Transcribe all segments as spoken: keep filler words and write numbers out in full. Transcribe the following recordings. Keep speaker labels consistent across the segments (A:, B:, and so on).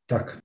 A: Так.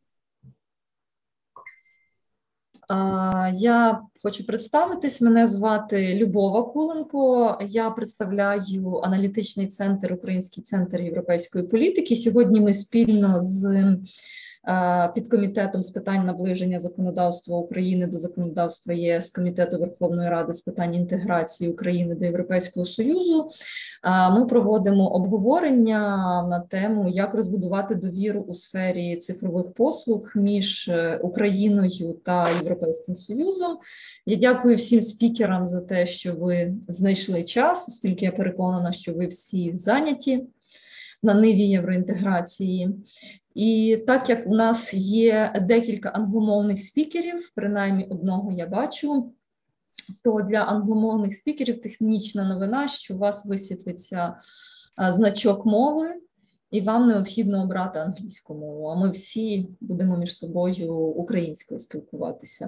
B: Я хочу представитись. Мене звати Любов Акуленко. Я представляю аналітичний центр, Український центр європейської політики. Сьогодні ми спільно з підкомітетом з питань наближення законодавства України до законодавства ЄС, Комітету Верховної Ради з питань інтеграції України до Європейського Союзу. Ми проводимо обговорення на тему, як розбудувати довіру у сфері цифрових послуг між Україною та Європейським Союзом. Я дякую всім спікерам за те, що ви знайшли час, оскільки я переконана, що ви всі зайняті на ниві євроінтеграції. І так як у нас є декілька англомовних спікерів, принаймні одного я бачу, то для англомовних спікерів технічна новина, що у вас висвітлиться значок мови, і вам необхідно обрати англійську мову, а ми всі будемо між собою українською спілкуватися.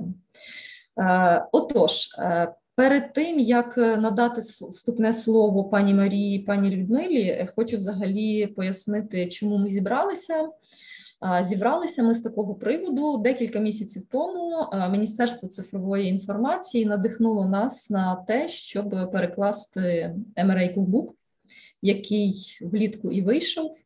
B: Отож, перед тим, як надати вступне слово пані Марії і пані Людмилі, хочу взагалі пояснити, чому ми зібралися. Зібралися ми з такого приводу. Декілька місяців тому Міністерство цифрової інформації надихнуло нас на те, щоб перекласти ем ар ей Cookbook, який влітку і вийшов.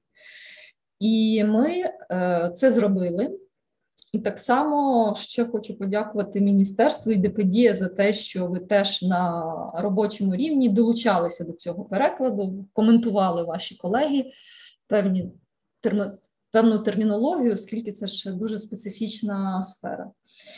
B: І ми це зробили. І так само ще хочу подякувати Міністерству і ДПДІ за те, що ви теж на робочому рівні долучалися до цього перекладу, коментували ваші колеги певні терми, певну термінологію, оскільки це ще дуже специфічна сфера.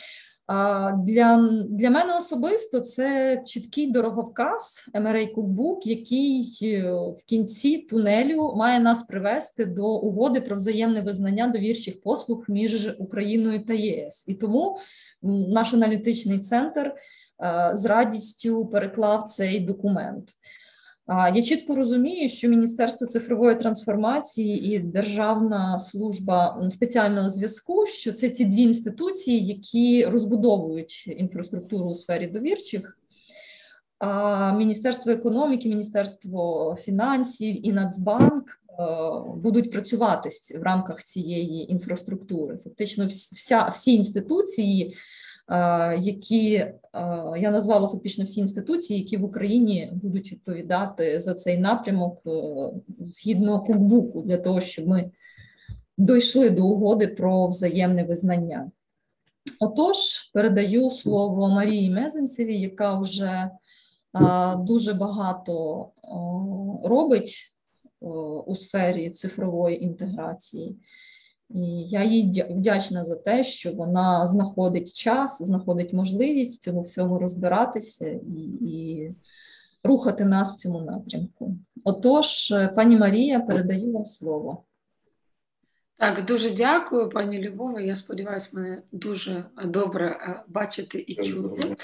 B: Для, для мене особисто це чіткий дороговказ ем ар ей Cookbook, який в кінці тунелю має нас привести до угоди про взаємне визнання довірчих послуг між Україною та ЄС. І тому наш аналітичний центр з радістю переклав цей документ. Я чітко розумію, що Міністерство цифрової трансформації і Державна служба спеціального зв'язку, що це ці дві інституції, які розбудовують інфраструктуру у сфері довірчих, а Міністерство економіки, Міністерство фінансів і Нацбанк будуть працювати в рамках цієї інфраструктури. Фактично вся, всі інституції, які, я назвала фактично всі інституції, які в Україні будуть відповідати за цей напрямок згідно кукбуку, для того, щоб ми дійшли до угоди про взаємне визнання. Отож, передаю слово Марії Мезенцевій, яка вже дуже багато робить у сфері цифрової інтеграції. І я їй вдячна за те, що вона знаходить час, знаходить можливість в цьому всьому розбиратися і, і рухати нас в цьому напрямку. Отож, пані Марія, передаю вам слово.
C: Так, дуже дякую, пані Любова. Я сподіваюся, мене дуже добре бачити і чути.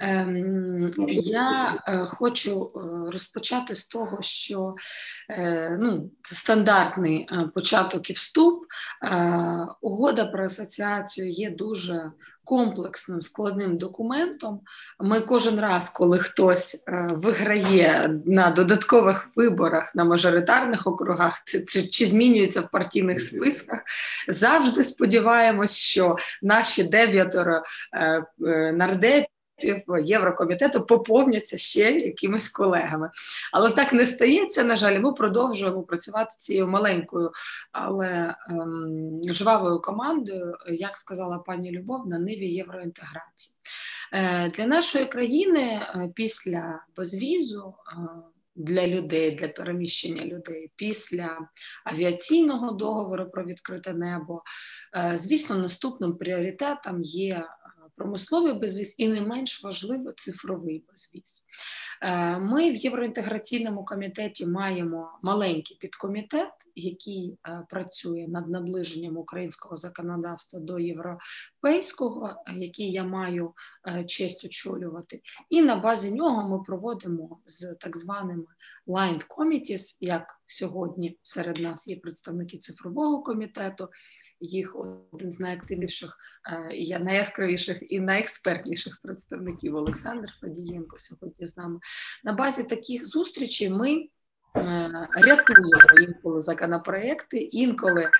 C: Я хочу розпочати з того, що ну, стандартний початок і вступ. Угода про асоціацію є дуже комплексним, складним документом. Ми кожен раз, коли хтось е, виграє на додаткових виборах, на мажоритарних округах, чи, чи, чи змінюється в партійних списках, завжди сподіваємось, що наші дев'ятеро е, е, нардепів Єврокомітету поповняться ще якимись колегами. Але так не стається, на жаль, ми продовжуємо працювати цією маленькою, але ем, жвавою командою, як сказала пані Любов, на ниві євроінтеграції. Е, для нашої країни е, після безвізу е, для людей, для переміщення людей, після авіаційного договору про відкрите небо, е, звісно, наступним пріоритетом є промисловий безвіз і не менш важливо цифровий безвіз. Ми в євроінтеграційному комітеті маємо маленький підкомітет, який працює над наближенням українського законодавства до європейського, який я маю честь очолювати. І на базі нього ми проводимо з так званими Aligned Committees, як сьогодні серед нас є представники цифрового комітету, їх один з найактивніших, е, найяскравіших і найекспертніших представників Олександр Фадієнко сьогодні з нами. На базі таких зустрічей ми е, рятуємо інколи законопроекти, інколи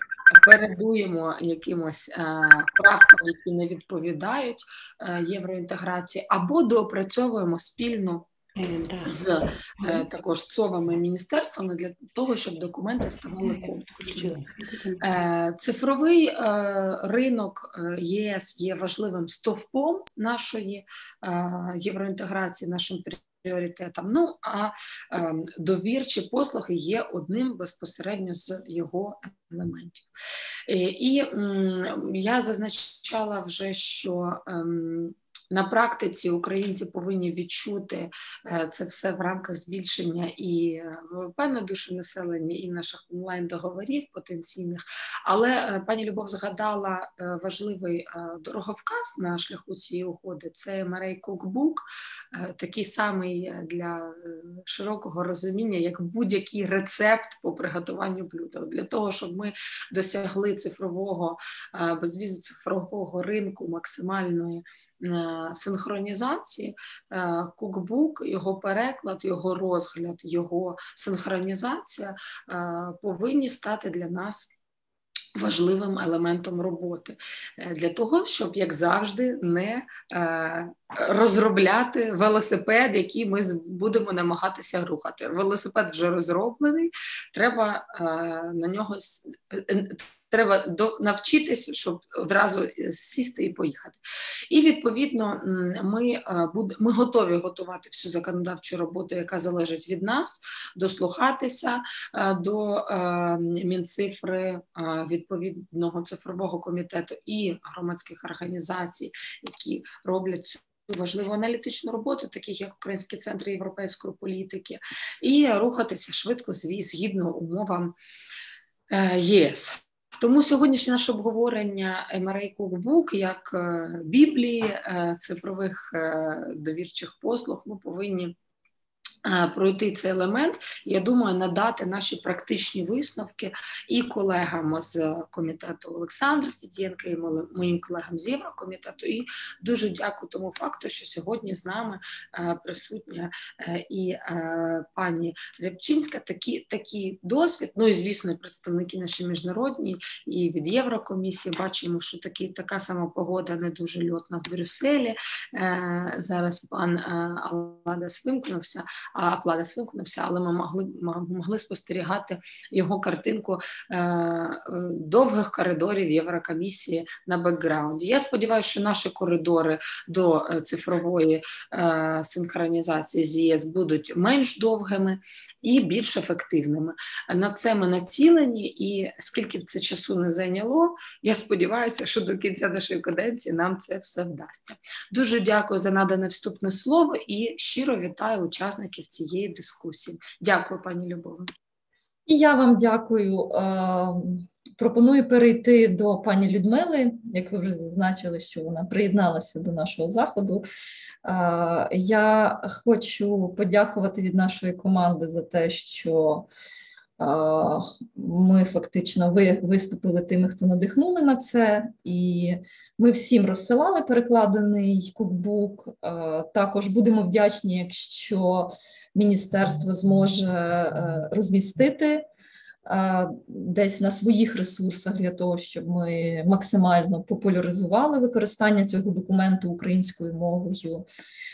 C: передуємо якимось е, правкам, які не відповідають е, євроінтеграції, або доопрацьовуємо спільно з е, також ЦОВами, міністерствами для того, щоб документи ставали комплексними. Е, цифровий е, ринок е, ЄС є важливим стовпом нашої е, євроінтеграції, нашим пріоритетом. Ну, а е, довірчі послуги є одним безпосередньо з його елементів. І, і м, я зазначала вже, що ем, на практиці українці повинні відчути це все в рамках збільшення і ВВП на душу населення, і наших онлайн-договорів потенційних. Але пані Любов згадала важливий дороговказ на шляху цієї угоди. Це ем ар ей Cookbook, такий самий для широкого розуміння, як будь-який рецепт по приготуванню блюда. Для того, щоб ми досягли цифрового, безвізу цифрового ринку максимальної синхронізації, кукбук, його переклад, його розгляд, його синхронізація повинні стати для нас важливим елементом роботи. Для того, щоб, як завжди, не розробляти велосипед, який ми будемо намагатися рухати. Велосипед вже розроблений, треба на нього треба до, навчитися, щоб одразу сісти і поїхати. І, відповідно, ми, ми готові готувати всю законодавчу роботу, яка залежить від нас, дослухатися до Мінцифри, відповідного цифрового комітету і громадських організацій, які роблять цю важливу аналітичну роботу, таких як Український центр європейської політики, і рухатися швидко згідно умовам ЄС. Тому сьогоднішнє наше обговорення ем ар ей Cookbook як біблії цифрових довірчих послуг ми повинні пройти цей елемент, я думаю, надати наші практичні висновки і колегам з комітету Олександра Федієнка, і моїм колегам з Єврокомітету. І дуже дякую тому факту, що сьогодні з нами присутня і пані Рябчинська. Такі, такий досвід, ну і, звісно, представники наші міжнародні і від Єврокомісії. Бачимо, що такі, така сама погода не дуже льотна в Брюсселі. Зараз пан Аладас вимкнувся, а Пладес вимкнувся, але ми могли, могли спостерігати його картинку е, довгих коридорів Єврокомісії на бекграунді. Я сподіваюся, що наші коридори до цифрової е, синхронізації з ЄС будуть менш довгими і більш ефективними. На це ми націлені, і скільки б це часу не зайняло, я сподіваюся, що до кінця нашої каденції нам це все вдасться. Дуже дякую за надане вступне слово і щиро вітаю учасників цієї дискусії. Дякую, пані Любове.
B: І я вам дякую. Пропоную перейти до пані Людмили, як ви вже зазначили, що вона приєдналася до нашого заходу. Я хочу подякувати від нашої команди за те, що ми фактично виступили тими, хто надихнули на це, і ми всім розсилали перекладений кукбук. Також будемо вдячні, якщо міністерство зможе розмістити десь на своїх ресурсах для того, щоб ми максимально популяризували використання цього документу українською мовою.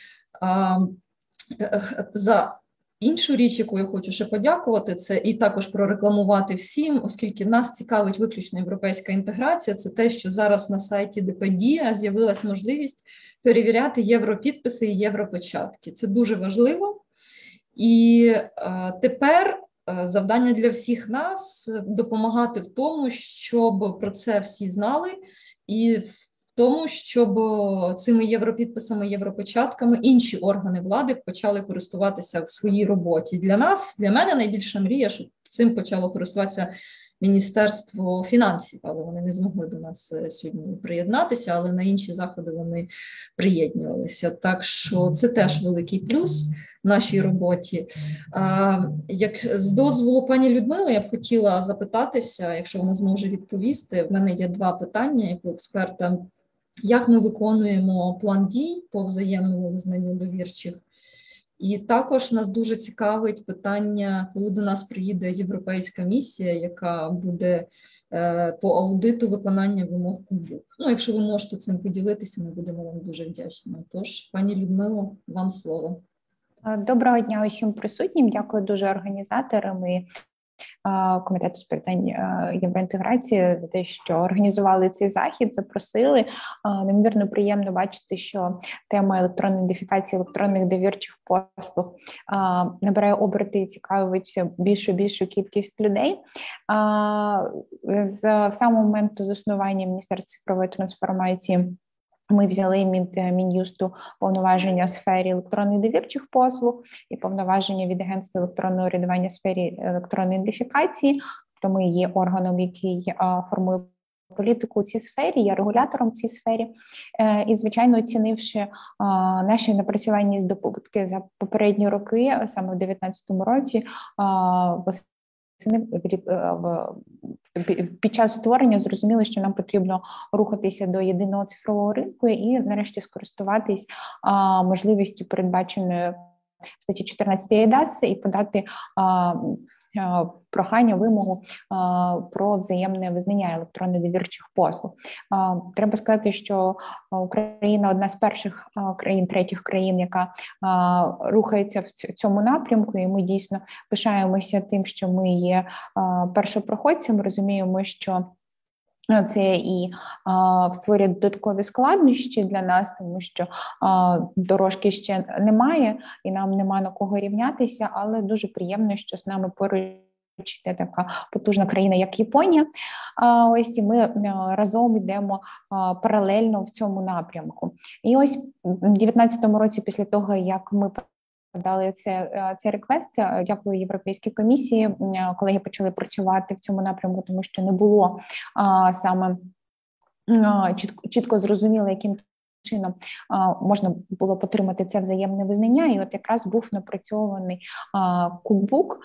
B: За іншу річ, яку я хочу ще подякувати, це і також прорекламувати всім, оскільки нас цікавить виключно європейська інтеграція, це те, що зараз на сайті ДПДія з'явилась можливість перевіряти європідписи і європечатки. Це дуже важливо. І е, тепер завдання для всіх нас допомагати в тому, щоб про це всі знали, і в тому, щоб цими європідписами, європечатками інші органи влади почали користуватися в своїй роботі. Для нас, для мене найбільша мрія, щоб цим почало користуватися Міністерство фінансів, але вони не змогли до нас сьогодні приєднатися, але на інші заходи вони приєднувалися. Так що це теж великий плюс в нашій роботі. А, як з дозволу пані Людмили, я б хотіла запитатися, якщо вона зможе відповісти, в мене є два питання, як у експерта. Як ми виконуємо план дій по взаємному визнанню довірчих І також нас дуже цікавить питання, коли до нас приїде європейська місія, яка буде е, по аудиту виконання вимог Кубук. Ну, якщо ви можете цим поділитися, ми будемо вам дуже вдячні. Тож, пані Людмило, вам слово.
A: Доброго дня усім присутнім. Дякую дуже організаторам і Комітету з питань євроінтеграції за те, що організували цей захід, запросили. Неймовірно приємно бачити, що тема електронної ідентифікації, електронних довірчих послуг набирає оберти і цікавить все більшу і більшу кількість людей. З самого моменту заснування Міністерства цифрової трансформації ми взяли від Мін'юсту повноваження в сфері електронних довірчих послуг і повноваження від Агентства електронного урядування в сфері електронної ідентифікації. Тобто ми є органом, який а, формує політику у цій сфері, є регулятором в цій сфері. Е, і, звичайно, оцінивши а, наші напрацювання і здобутки за попередні роки, саме в дев'ятнадцятому році, а, під час створення зрозуміли, що нам потрібно рухатися до єдиного цифрового ринку і нарешті скористуватись а, можливістю, передбаченою в статті чотирнадцять ей ді ей ес, і подати а, а, прохання, вимогу а, про взаємне визнання електронних довірчих послуг. А, треба сказати, що Україна одна з перших а, країн, третіх країн, яка а, рухається в цьому напрямку, і ми дійсно пишаємося тим, що ми є а, першопроходцями, розуміємо, що це і а, створює додаткові складнощі для нас, тому що а, дорожки ще немає, і нам нема на кого рівнятися, але дуже приємно, що з нами поруч є така потужна країна, як Японія. А, ось і ми а, разом йдемо а, паралельно в цьому напрямку. І ось в дев'ятнадцятому році, після того, як ми дали це, цей реквест, дякую Європейській комісії, колеги почали працювати в цьому напрямку, тому що не було а, саме а, чітко, чітко зрозуміло, яким чином а, можна було потримати це взаємне визнання, і от якраз був напрацьований кубук,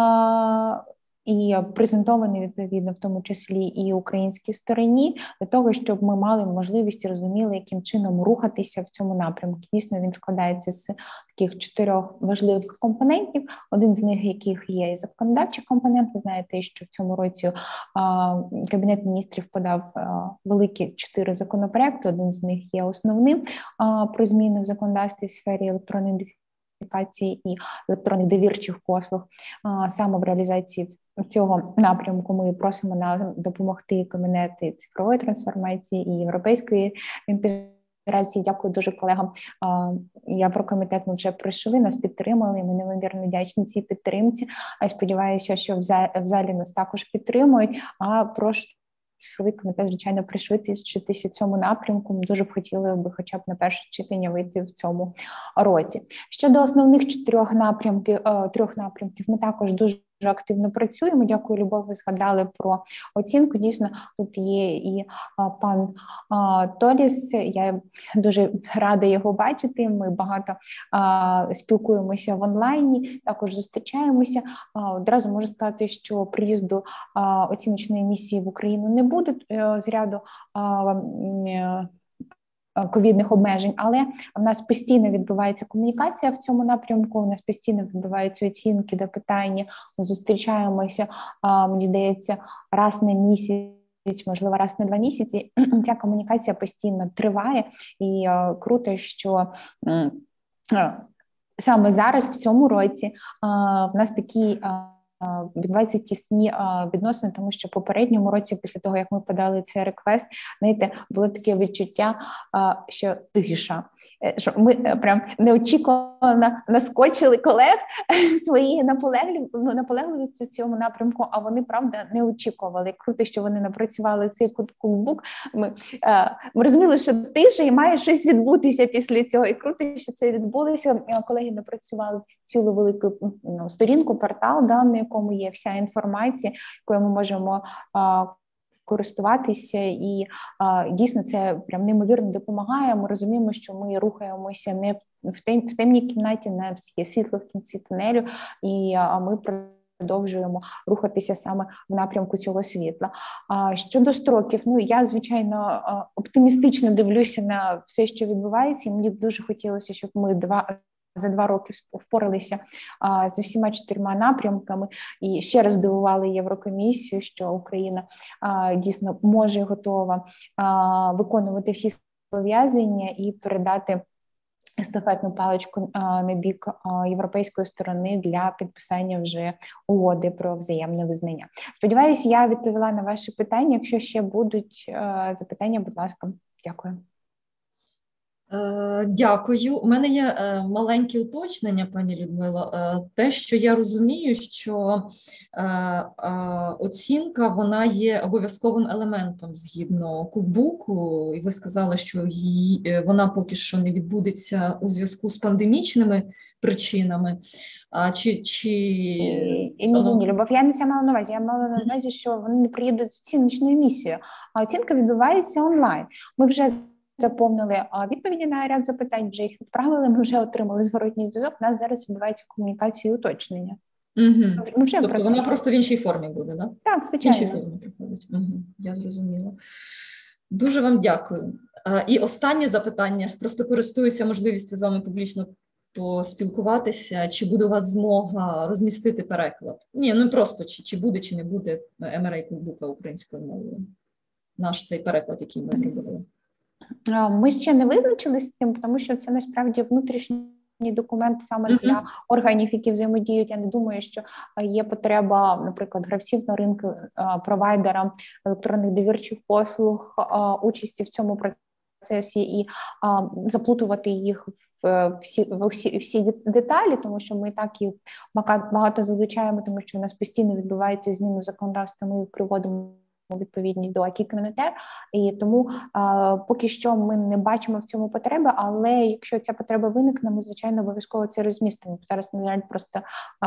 A: і презентований, відповідно, в тому числі і українській стороні, для того, щоб ми мали можливість і розуміли, яким чином рухатися в цьому напрямку. Дійсно, він складається з таких чотирьох важливих компонентів, один з них, яких є і законодавчий компонент. Ви знаєте, що в цьому році а, Кабінет міністрів подав а, великі чотири законопроекти, один з них є основним а, про зміни в законодавстві в сфері електронної ідентифікації і електронних довірчих послуг. А, саме в реалізації цього напрямку ми просимо нам допомогти Кабінети цифрової трансформації і європейської інтеграції. Дякую дуже колегам. Єврокомітет ми вже прийшли, нас підтримали, ми неймовірно вдячні цій підтримці. А сподіваюся, що в залі нас також підтримують. А прошу цифровий комітет, звичайно, пришвидшитися в цьому напрямку. Ми дуже б хотіли би хоча б на перше читання вийти в цьому році. Щодо основних чотирьох напрямків, трьох напрямків, ми також дуже активно працюємо. Дякую, Любов, ви згадали про оцінку. Дійсно, тут є і а, пан а, Торіс, я дуже рада його бачити. Ми багато а, спілкуємося в онлайні, також зустрічаємося. А, одразу можу сказати, що приїзду а, оціночної місії в Україну не буде а, з ряду а, ковідних обмежень, але в нас постійно відбувається комунікація в цьому напрямку, у нас постійно відбуваються оцінки до питання, ми зустрічаємося, мені здається, раз на місяць, можливо, раз на два місяці. Ця комунікація постійно триває, і круто, що саме зараз, в цьому році, в нас такі відбуваються тісні відносини, тому що в попередньому році, після того, як ми подали цей реквест, знаєте, було таке відчуття, що тиша, що ми прям неочікувано наскочили колег своєї наполегливістю в цьому напрямку, а вони, правда, не очікували. Круто, що вони напрацювали цей кубук. Ми, ми розуміли, що тиша і має щось відбутися після цього, і круто, що це відбулося. Колеги напрацювали цілу велику ну, сторінку, портал, да, на якому є вся інформація, якою ми можемо а, користуватися, і а, дійсно це прям неймовірно допомагає. Ми розуміємо, що ми рухаємося не в, тем, в темній кімнаті, не в світло в кінці тунелю, і а, ми продовжуємо рухатися саме в напрямку цього світла. А щодо строків, ну я, звичайно, оптимістично дивлюся на все, що відбувається, і мені б дуже хотілося, щоб ми два за два роки впоралися а, з усіма чотирма напрямками і ще раз здивували Єврокомісію, що Україна а, дійсно може і готова а, виконувати всі зобов'язання і передати естафетну паличку а, на бік а, європейської сторони для підписання вже угоди про взаємне визнання. Сподіваюся, я відповіла на ваші питання. Якщо ще будуть а, запитання, будь ласка, дякую.
B: Дякую. У мене є маленьке уточнення, пані Людмило. Те, що я розумію, що оцінка, вона є обов'язковим елементом згідно кукбуку, і ви сказали, що її, вона поки що не відбудеться у зв'язку з пандемічними причинами. А чи, чи...
A: Ні, ні, ні, Любов, я не це мала на увазі. Я мала на увазі, що вони не приїдуть з оціночною місією, а оцінка відбувається онлайн. Ми вже заповнили відповіді на ряд запитань, вже їх відправили, ми вже отримали зворотній зв'язок, у нас зараз відбувається комунікація і уточнення.
B: Угу.
A: Ми вже
B: тобто вона просто в іншій формі буде, да?
A: Так, звичайно.
B: В іншій формі приходить. Угу. Я зрозуміла. Дуже вам дякую. І останнє запитання, просто користуюся можливістю з вами публічно поспілкуватися, чи буде у вас змога розмістити переклад? Ні, ну просто, чи, чи буде, чи не буде ем ар ей кукбука українською мовою. Наш цей переклад, який ми зробили.
A: Ми ще не визначилися з цим, тому що це насправді внутрішній документ саме mm-hmm. для органів, які взаємодіють. Я не думаю, що є потреба, наприклад, гравців на ринку, провайдера електронних довірчих послуг, участі в цьому процесі і заплутувати їх в всі, в всі, всі деталі, тому що ми так і багато залучаємо, тому що у нас постійно відбуваються зміни в законодавстві, ми їх приводимо відповідність до акі комунітер, і тому а, поки що ми не бачимо в цьому потреби, але якщо ця потреба виникне, ми, звичайно, обов'язково це розмістимо. Зараз, на жаль, просто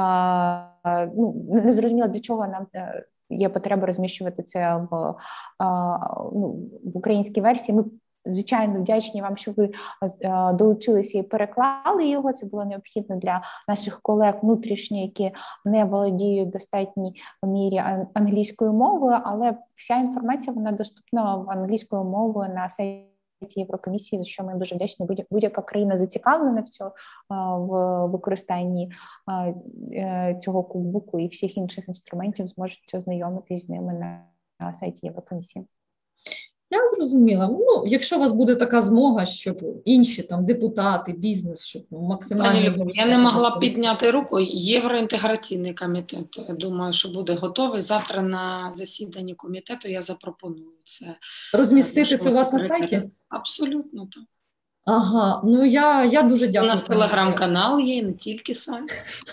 A: а, ну, не зрозуміло, для чого нам є потреба розміщувати це в, а, ну, в українській версії. Ми звичайно вдячні вам, що ви а, долучилися і переклали його. Це було необхідно для наших колег внутрішньо, які не володіють в достатній мірі англійською мовою, але вся інформація, вона доступна в англійською мовою на сайті Єврокомісії, за що ми дуже вдячні. Будь- будь-яка країна зацікавлена в цьому, в використанні цього кукбуку і всіх інших інструментів зможуть ознайомитись з ними на сайті Єврокомісії.
B: Я зрозуміла. Ну, якщо у вас буде така змога, щоб інші там депутати, бізнес, щоб максимально...
C: Пані Любов, я не могла підняти руку. Євроінтеграційний комітет, думаю, що буде готовий. Завтра на засіданні комітету я запропоную це.
B: Розмістити це у вас на сайті?
C: Абсолютно, так.
B: Ага, ну я, я дуже дякую.
C: У нас телеграм-канал є, не тільки сайт.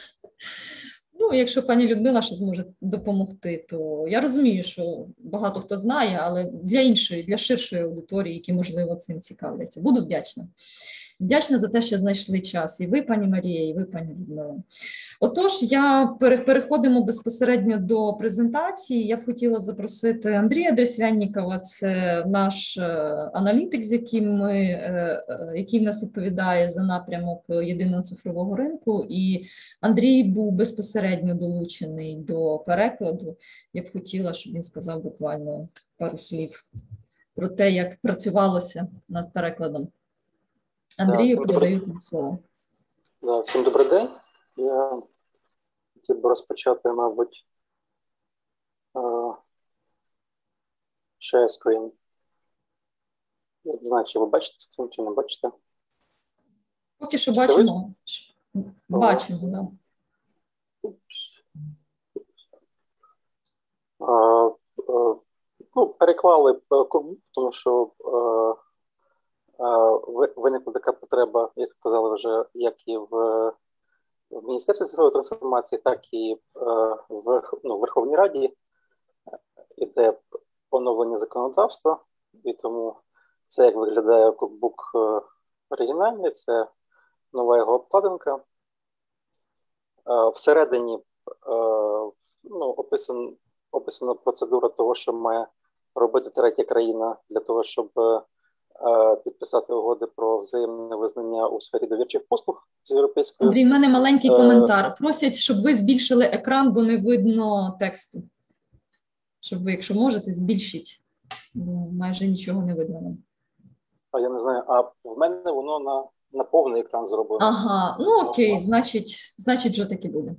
B: Ну, якщо пані Людмила ще зможе допомогти, то я розумію, що багато хто знає, але для іншої, для ширшої аудиторії, які, можливо, цим цікавляться. Буду вдячна. Вдячна за те, що знайшли час. І ви, пані Марія, і ви, пані Людмила. Отож, я переходимо безпосередньо до презентації. Я б хотіла запросити Андрія Дресвяннікова, це наш аналітик, з яким ми, який в нас відповідає за напрямок єдиного цифрового ринку. І Андрій був безпосередньо долучений до перекладу. Я б хотіла, щоб він сказав буквально пару слів про те, як працювалося над перекладом. Андрію, да, передаю тобі слово.
D: Да, всім добрий день. Я хотів би розпочати, мабуть, share screen. Я не знаю, чи ви бачите скрін, чи не бачите.
B: Поки що бачимо. Бачимо, так. Да.
D: А, а, ну, переклали, тому що виникла така потреба, як казали вже, як і в, в Міністерстві цифрової трансформації, так і в, ну, в Верховній Раді іде поновлення законодавства, і тому це, як виглядає кукбук оригінальний, це нова його обкладинка. Всередині ну, описан, описана процедура того, що має робити третя країна для того, щоб підписати угоди про взаємне визнання у сфері довірчих послуг з європейською.
B: Андрій, в мене маленький коментар. Просять, щоб ви збільшили екран, бо не видно тексту. Щоб ви, якщо можете, збільшіть. Бо майже нічого не видно.
D: А я не знаю, а в мене воно на на повний екран зроблено.
B: Ага, ну окей, значить, значить вже таки буде.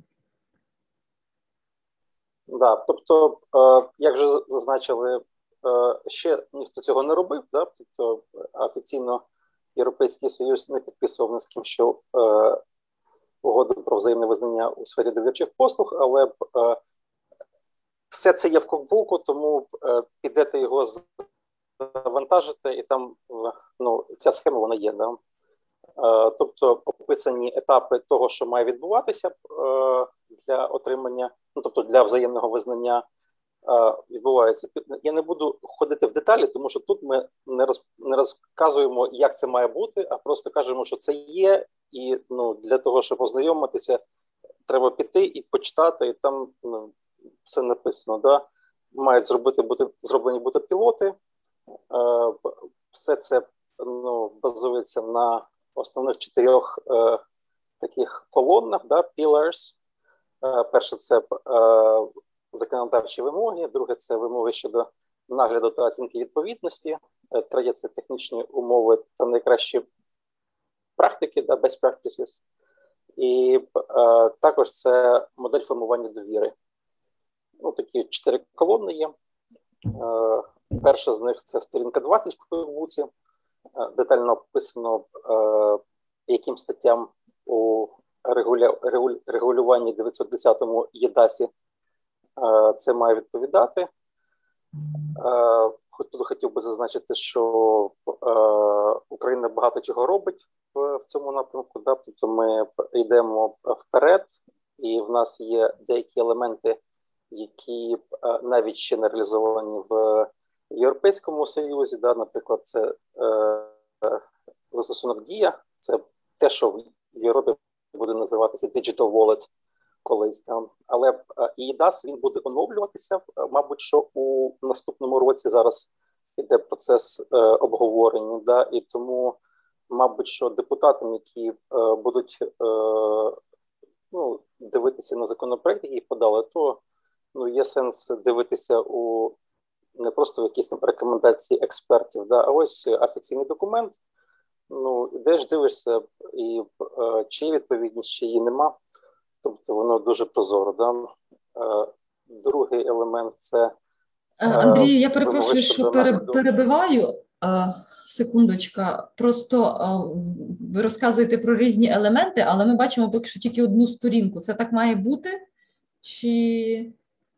D: Да, тобто, е, як вже зазначили, е, ще ніхто цього не робив, да? Тобто офіційно Європейський Союз не підписував ні з ким, що е, угоду про взаємне визнання у сфері довірчих послуг, але е, все це є в кукбуку, тому е, підете його завантажите, і там ну, ця схема вона є. Да? Е, тобто описані етапи того, що має відбуватися е, для отримання, ну тобто для взаємного визнання е, відбувається. Я не буду ходити в деталі, тому що тут ми не, роз, не розказуємо, як це має бути, а просто кажемо, що це є, і ну, для того, щоб ознайомитися, треба піти і почитати, і там ну, все написано. Да? Мають зробити бути зроблені бути пілоти. Е, все це ну, базується на основних чотирьох е, таких колоннах, да, pillars. Е, перше – це е, законодавчі вимоги, друге – це вимоги щодо нагляду та оцінки відповідності, е, третє – це технічні умови та найкращі практики, да, best practices. І е, також це модель формування довіри. Ну, такі чотири колони є. Е, перша з них – це сторінка двадцять в кукбуці. Детально описано, е, яким статтям у регуля... регуль... регулюванні дев'ятсот десятому ЄДАСі е, це має відповідати. Е, тут хотів би зазначити, що е, Україна багато чого робить в, в цьому напрямку. Да? Тобто ми йдемо вперед, і в нас є деякі елементи, які е, навіть ще не реалізовані в Європейському Союзі, да, наприклад, це е, застосунок Дія, це те, що в Європі буде називатися Digital Wallet колись там. Але е, і ДАС він буде оновлюватися, е, мабуть, що у наступному році зараз йде процес е, обговорення, да, і тому, мабуть, що депутатам, які е, будуть е, ну, дивитися на законопроект, який подали, то ну, є сенс дивитися у не просто якісь там рекомендації експертів, да, а ось офіційний документ. Ну, ідеш, дивишся, і е, чи є відповідність, чи її нема. Тобто воно дуже прозоро. Да? Е, другий елемент – це… Е,
B: Андрію, я перепрошую, що пере, перебиваю. Е, секундочка. Просто е, ви розказуєте про різні елементи, але ми бачимо поки що тільки одну сторінку. Це так має бути? Чи…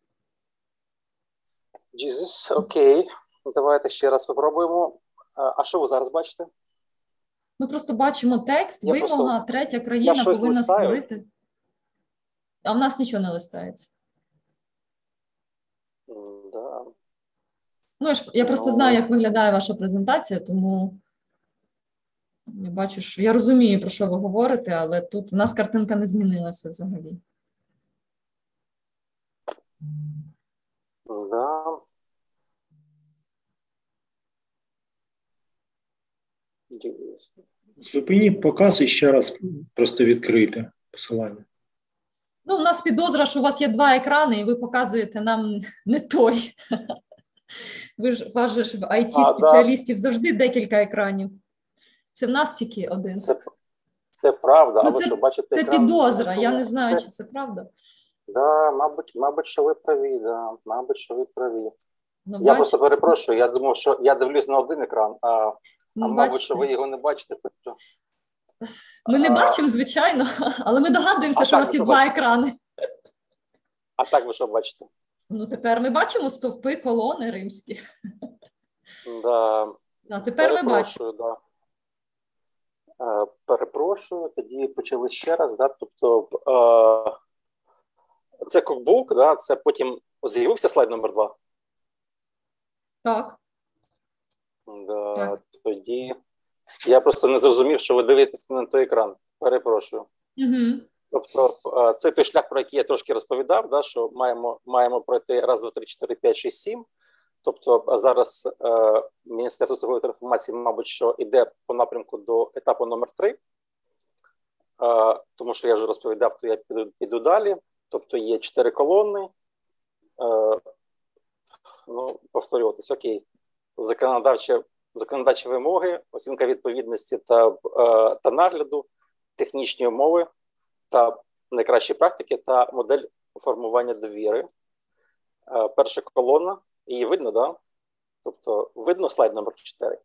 D: Jesus, окей. Давайте ще раз спробуємо. А що ви зараз бачите?
B: Ми просто бачимо текст,
D: я
B: вимога,
D: просто...
B: третя країна повинна
D: листаю.
B: створити. А в нас нічого не листається.
D: Да.
B: Ну, я, ж, я просто
D: ну...
B: знаю, як виглядає ваша презентація, тому я бачу, що я розумію, про що ви говорите, але тут у нас картинка не змінилася взагалі.
D: Да.
E: Зупиніть показ і ще раз просто відкрийте посилання.
B: Ну, у нас підозра, що у вас є два екрани, і ви показуєте нам не той. Ви ж, у вас же ж в ай ті-спеціалістів да. завжди декілька екранів. Це в нас тільки один.
D: Це, це правда,
B: ну,
D: а ви
B: це,
D: що бачите
B: це
D: екран?
B: підозра, я не знаю, чи це правда.
D: Да, мабуть, мабуть, що ви праві, да. Мабуть, що ви праві.
B: Ну,
D: я
B: бачите?
D: просто перепрошую, я думав, що я дивлюсь на один екран, а,
B: ну,
D: а мабуть, що ви його не бачите. Тобто...
B: Ми не
D: а...
B: бачимо, звичайно, але ми догадуємося,
D: а
B: що у вас є два
D: бачите?
B: екрани.
D: А так ви що бачите?
B: Ну, тепер ми бачимо стовпи, колони римські.
D: Да.
B: А тепер ми бачимо.
D: Да. Е, перепрошую, тоді почали ще раз. Да? Тобто, е, це кукбук, да? Це потім з'явився слайд номер два?
B: Так.
D: Да,
B: так.
D: Тоді я просто не зрозумів, що ви дивитеся на той екран. Перепрошую.
B: Угу.
D: Тобто, це той шлях, про який я трошки розповідав, да, що маємо, маємо пройти раз, два, три, чотири, п'ять, шість, сім. Тобто зараз е, Міністерство цифрової трансформації, мабуть, що йде по напрямку до етапу номер три. Е, тому що я вже розповідав, то я піду, піду далі. Тобто є чотири колони. Е, ну, повторюватись, окей. Законодавче законодавчі вимоги, оцінка відповідності та, та нагляду, технічні умови та найкращі практики та модель формування довіри. Перша колона, її видно, да? Тобто видно слайд номер чотири?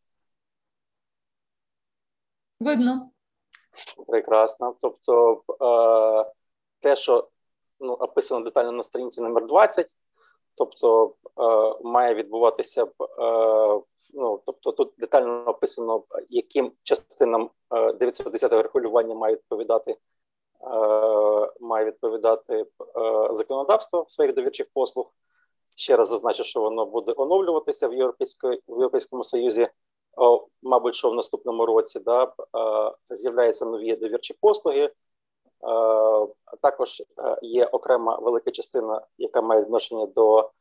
B: Видно.
D: Прекрасно. Тобто те, що ну, описано детально на сторінці номер двадцять, тобто має відбуватися, ну, тобто тут детально описано, яким частинам дев'ятсот десятого регулювання має відповідати має відповідати законодавство своїх довірчих послуг. Ще раз зазначу, що воно буде оновлюватися в, в Європейському Союзі, о, мабуть, що в наступному році да, з'являються нові довірчі послуги. А також є окрема велика частина, яка має відношення до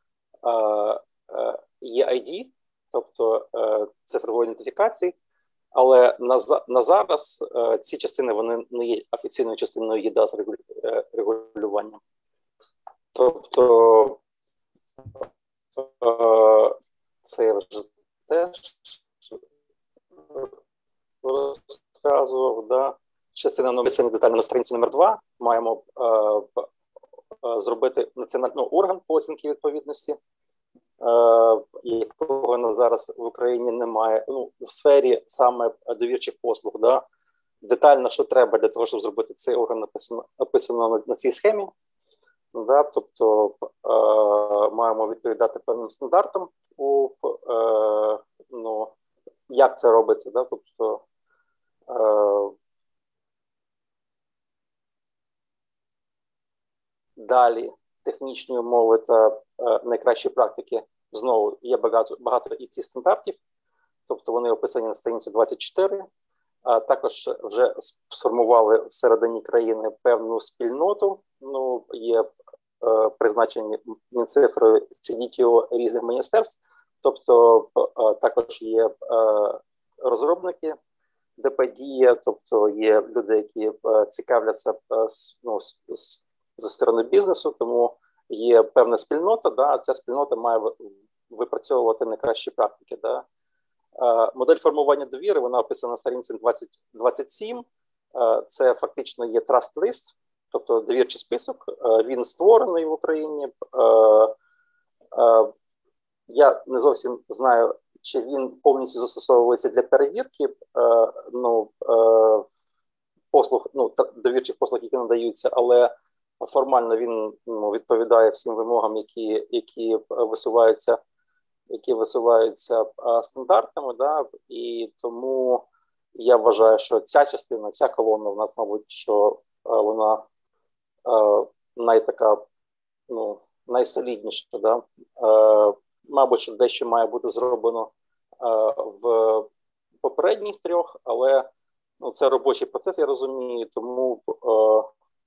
D: і ай ді, тобто цифрової ідентифікації. Але на, на зараз е, ці частини вони не є офіційною частиною ЄДА з регулюванням. Тобто е, це я вже теж розказував. Да? Частина написання детально на сторінці номер два. Маємо е, е, зробити національний орган по оцінці відповідності, якого на зараз в Україні немає, ну, в сфері саме довірчих послуг, да, детально, що треба для того, щоб зробити цей орган, написано, написано на, на цій схемі, да, тобто е, маємо відповідати певним стандартам, у, е, ну, як це робиться, да, тобто е, далі технічні умови та е, найкращі практики. Знову є багато, багато і ці стандартів, тобто вони описані на сторінці двадцять чотири. А також вже сформували всередині країни певну спільноту. Ну, є е, призначені Мінцифрою ці ді ті о різних міністерств, тобто е, також є е, розробники ді пі дія, тобто є люди, які е, цікавляться е, ну, з, з, зі сторони бізнесу, тому є певна спільнота, да, а ця спільнота має випрацьовувати найкращі практики. Да. Е, модель формування довіри, вона описана на сторінці двадцять двадцять сім. Е, це фактично є trust list, тобто довірчий список. Е, він створений в Україні. Е, е, я не зовсім знаю, чи він повністю застосовується для перевірки е, ну, е, послуг, ну, довірчих послуг, які надаються, але формально він ну, відповідає всім вимогам, які, які висуваються, які висуваються а, стандартами, да, і тому я вважаю, що ця частина, ця колона, в нас, мабуть, що а, вона а, найтака, ну, найсолідніша, да. А, мабуть, що дещо має бути зроблено а, в попередніх трьох, але ну, це робочий процес, я розумію, тому а,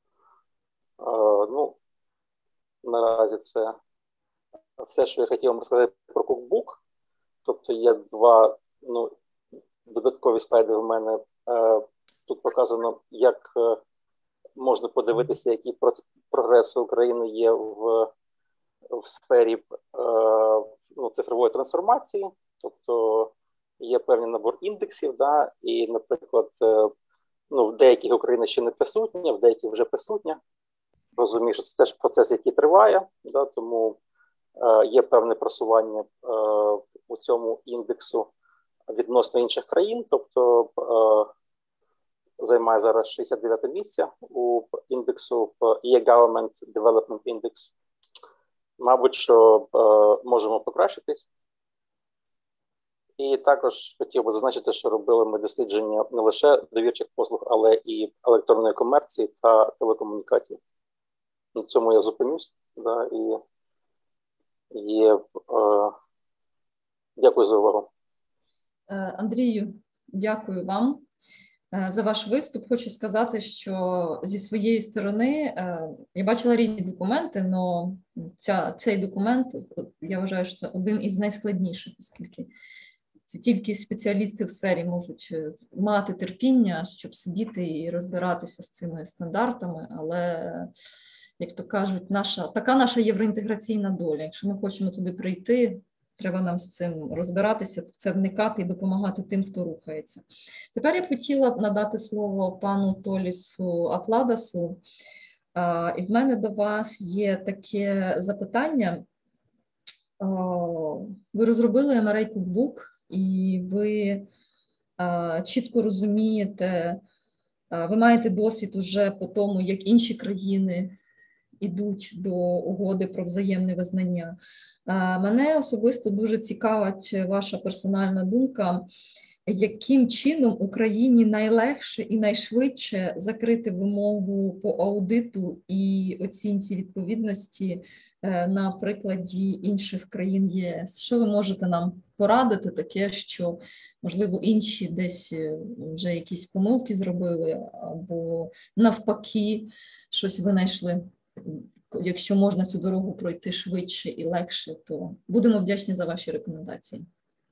D: Uh, ну, наразі це все, що я хотів вам розказати про кукбук. Тобто є два ну, додаткові слайди в мене. Uh, тут показано, як uh, можна подивитися, які прогреси України є в, в сфері uh, ну, цифрової трансформації. Тобто є певний набор індексів, да, і, наприклад, uh, ну, в деяких Україна ще не присутня, в деяких вже присутня. Розумію, що це теж процес, який триває, да, тому е, є певне просування е, у цьому індексу відносно інших країн, тобто е, займає зараз шістдесят дев'яте місце у індексу e-Government Development Index. Мабуть, що е, можемо покращитись. І також хотів би зазначити, що робили ми дослідження не лише довірчих послуг, але і електронної комерції та телекомунікацій. На цьому я зупинюсь. Да, і, і е, дякую за увагу.
B: Андрію, дякую вам за ваш виступ. Хочу сказати, що зі своєї сторони я бачила різні документи, але ця, цей документ, я вважаю, що це один із найскладніших, оскільки це тільки спеціалісти в сфері можуть мати терпіння, щоб сидіти і розбиратися з цими стандартами, але, як то кажуть, наша, така наша євроінтеграційна доля. Якщо ми хочемо туди прийти, Треба нам з цим розбиратися, в це вникати і допомагати тим, хто рухається. Тепер я б хотіла надати слово пану Толісу Апладасу. І в мене до вас є таке запитання. Ви розробили ем ар ей Cookbook, і ви чітко розумієте, ви маєте досвід уже по тому, як інші країни йдуть до угоди про взаємне визнання. Мене особисто дуже цікавить ваша персональна думка, яким чином Україні найлегше і найшвидше закрити вимогу по аудиту і оцінці відповідності на прикладі інших країн є ес. Що ви можете нам порадити таке, що, можливо, інші десь вже якісь помилки зробили, або навпаки щось винайшли? Якщо можна цю дорогу пройти швидше і легше, то будемо вдячні за ваші рекомендації.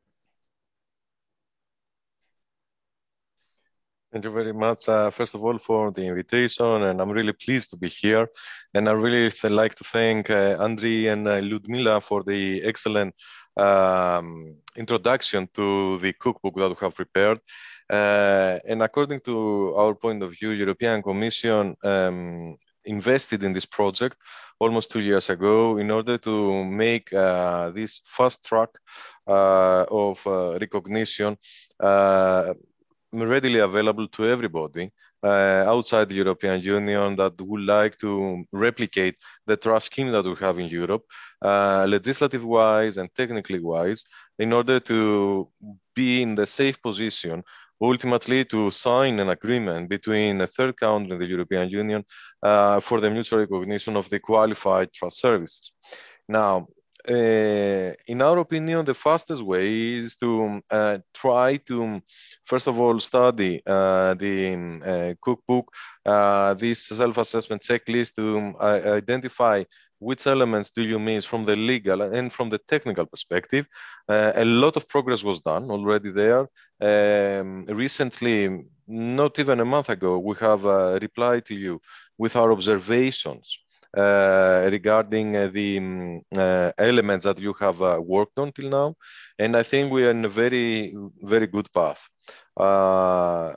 F: Thank you very much, uh, first of all, for the invitation, and I'm really pleased to be here. And I really like to thank uh, Andriy and uh, Ludmila for the excellent um, introduction to the cookbook that we have prepared. Uh, and according to our point of view, European Commission um, invested in this project almost two years ago in order to make uh, this fast track uh, of uh, recognition uh, readily available to everybody uh, outside the European Union that would like to replicate the trust scheme that we have in Europe, uh, legislative-wise and technically-wise, in order to be in the safe position ultimately to sign an agreement between a third country and the European Union uh, for the mutual recognition of the qualified trust services. Now, uh, in our opinion, the fastest way is to uh, try to, first of all, study uh, the uh, cookbook, uh, this self-assessment checklist to uh, identify which elements do you miss from the legal and from the technical perspective. Uh, a lot of progress was done already there. Um, recently, not even a month ago, we have uh, replied to you with our observations uh, regarding uh, the um, uh, elements that you have uh, worked on till now. And I think we are in a very, very good path. Uh,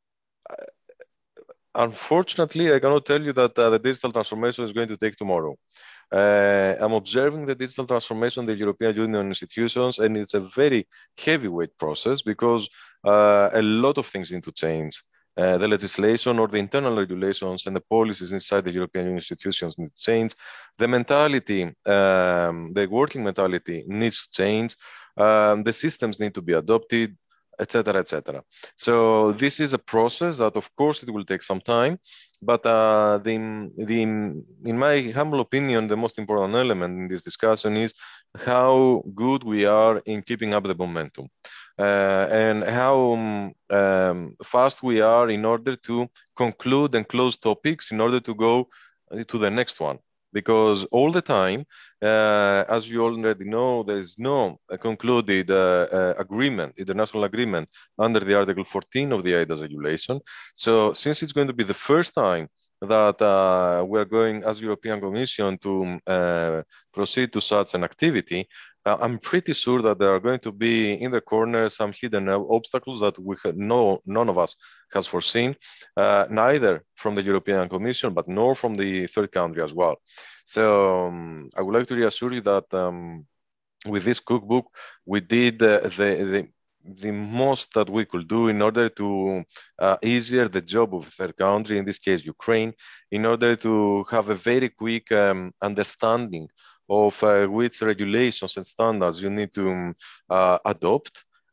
F: unfortunately, I cannot tell you that uh, the digital transformation is going to take tomorrow. Uh, I'm observing the digital transformation of the European Union institutions, and it's a very heavyweight process because uh, a lot of things need to change. Uh, the legislation or the internal regulations and the policies inside the European Union institutions need to change. The mentality, um, the working mentality needs to change. Um, the systems need to be adopted, et cetera, et cetera. So this is a process that, of course, it will take some time. But uh, the, the, in my humble opinion, the most important element in this discussion is how good we are in keeping up the momentum uh, and how um, fast we are in order to conclude and close topics in order to go to the next one. Because all the time, uh, as you already know, there is no uh, concluded uh, uh, agreement, international agreement under the Article fourteen of the A D A S regulation. So since it's going to be the first time that uh, we're going as European Commission to uh, proceed to such an activity, uh, I'm pretty sure that there are going to be in the corner some hidden obstacles that we have no, none of us has foreseen, uh, neither from the European Commission, but nor from the third country as well. So um, I would like to reassure you that um, with this cookbook, we did uh, the, the, the most that we could do in order to uh, easier the job of the third country, in this case, Ukraine, in order to have a very quick um, understanding of uh, which regulations and standards you need to uh, adopt.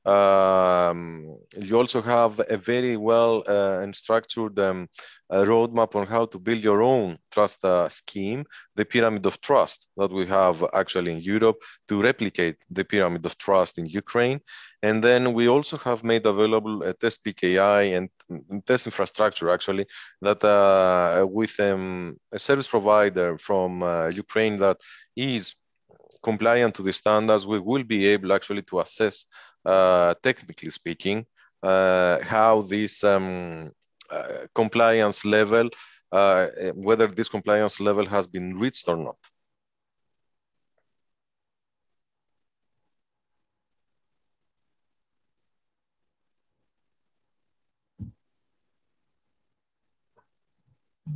F: Um, you also have a very well uh, and structured um, uh, roadmap on how to build your own trust uh, scheme, the pyramid of trust that we have actually in Europe, to replicate the pyramid of trust in Ukraine. And then we also have made available a test P K I and test infrastructure actually that uh, with um, a service provider from uh, Ukraine that is compliant to the standards, we will be able actually to assess Uh, technically speaking, uh, how this um, uh, compliance level, uh, whether this compliance level has been reached or not.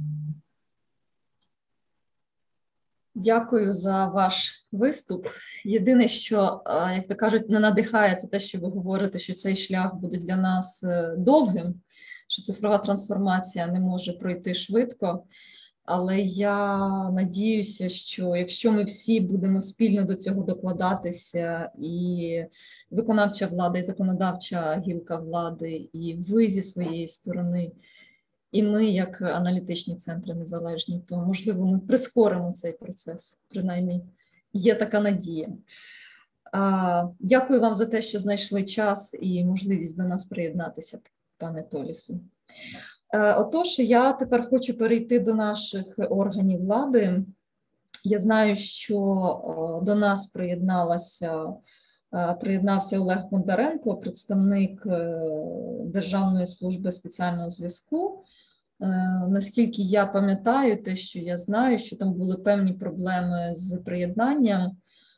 B: Дякую за ваш виступ. Єдине, що, як то кажуть, не надихає, це те, що ви говорите, що цей шлях буде для нас довгим, що цифрова трансформація не може пройти швидко. Але я надіюся, що якщо ми всі будемо спільно до цього докладатися, і виконавча влада, і законодавча гілка влади, і ви зі своєї сторони, і ми, як аналітичні центри незалежні, то, можливо, ми прискоримо цей процес. Принаймні, є така надія. Дякую вам за те, що знайшли час і можливість до нас приєднатися, пане Толісу. Отож, я тепер хочу перейти до наших органів влади. Я знаю, що до нас приєдналася, приєднався Олег Бондаренко, представник Державної служби спеціального зв'язку. Наскільки я пам'ятаю, те, що я знаю, що там були певні проблеми з приєднанням.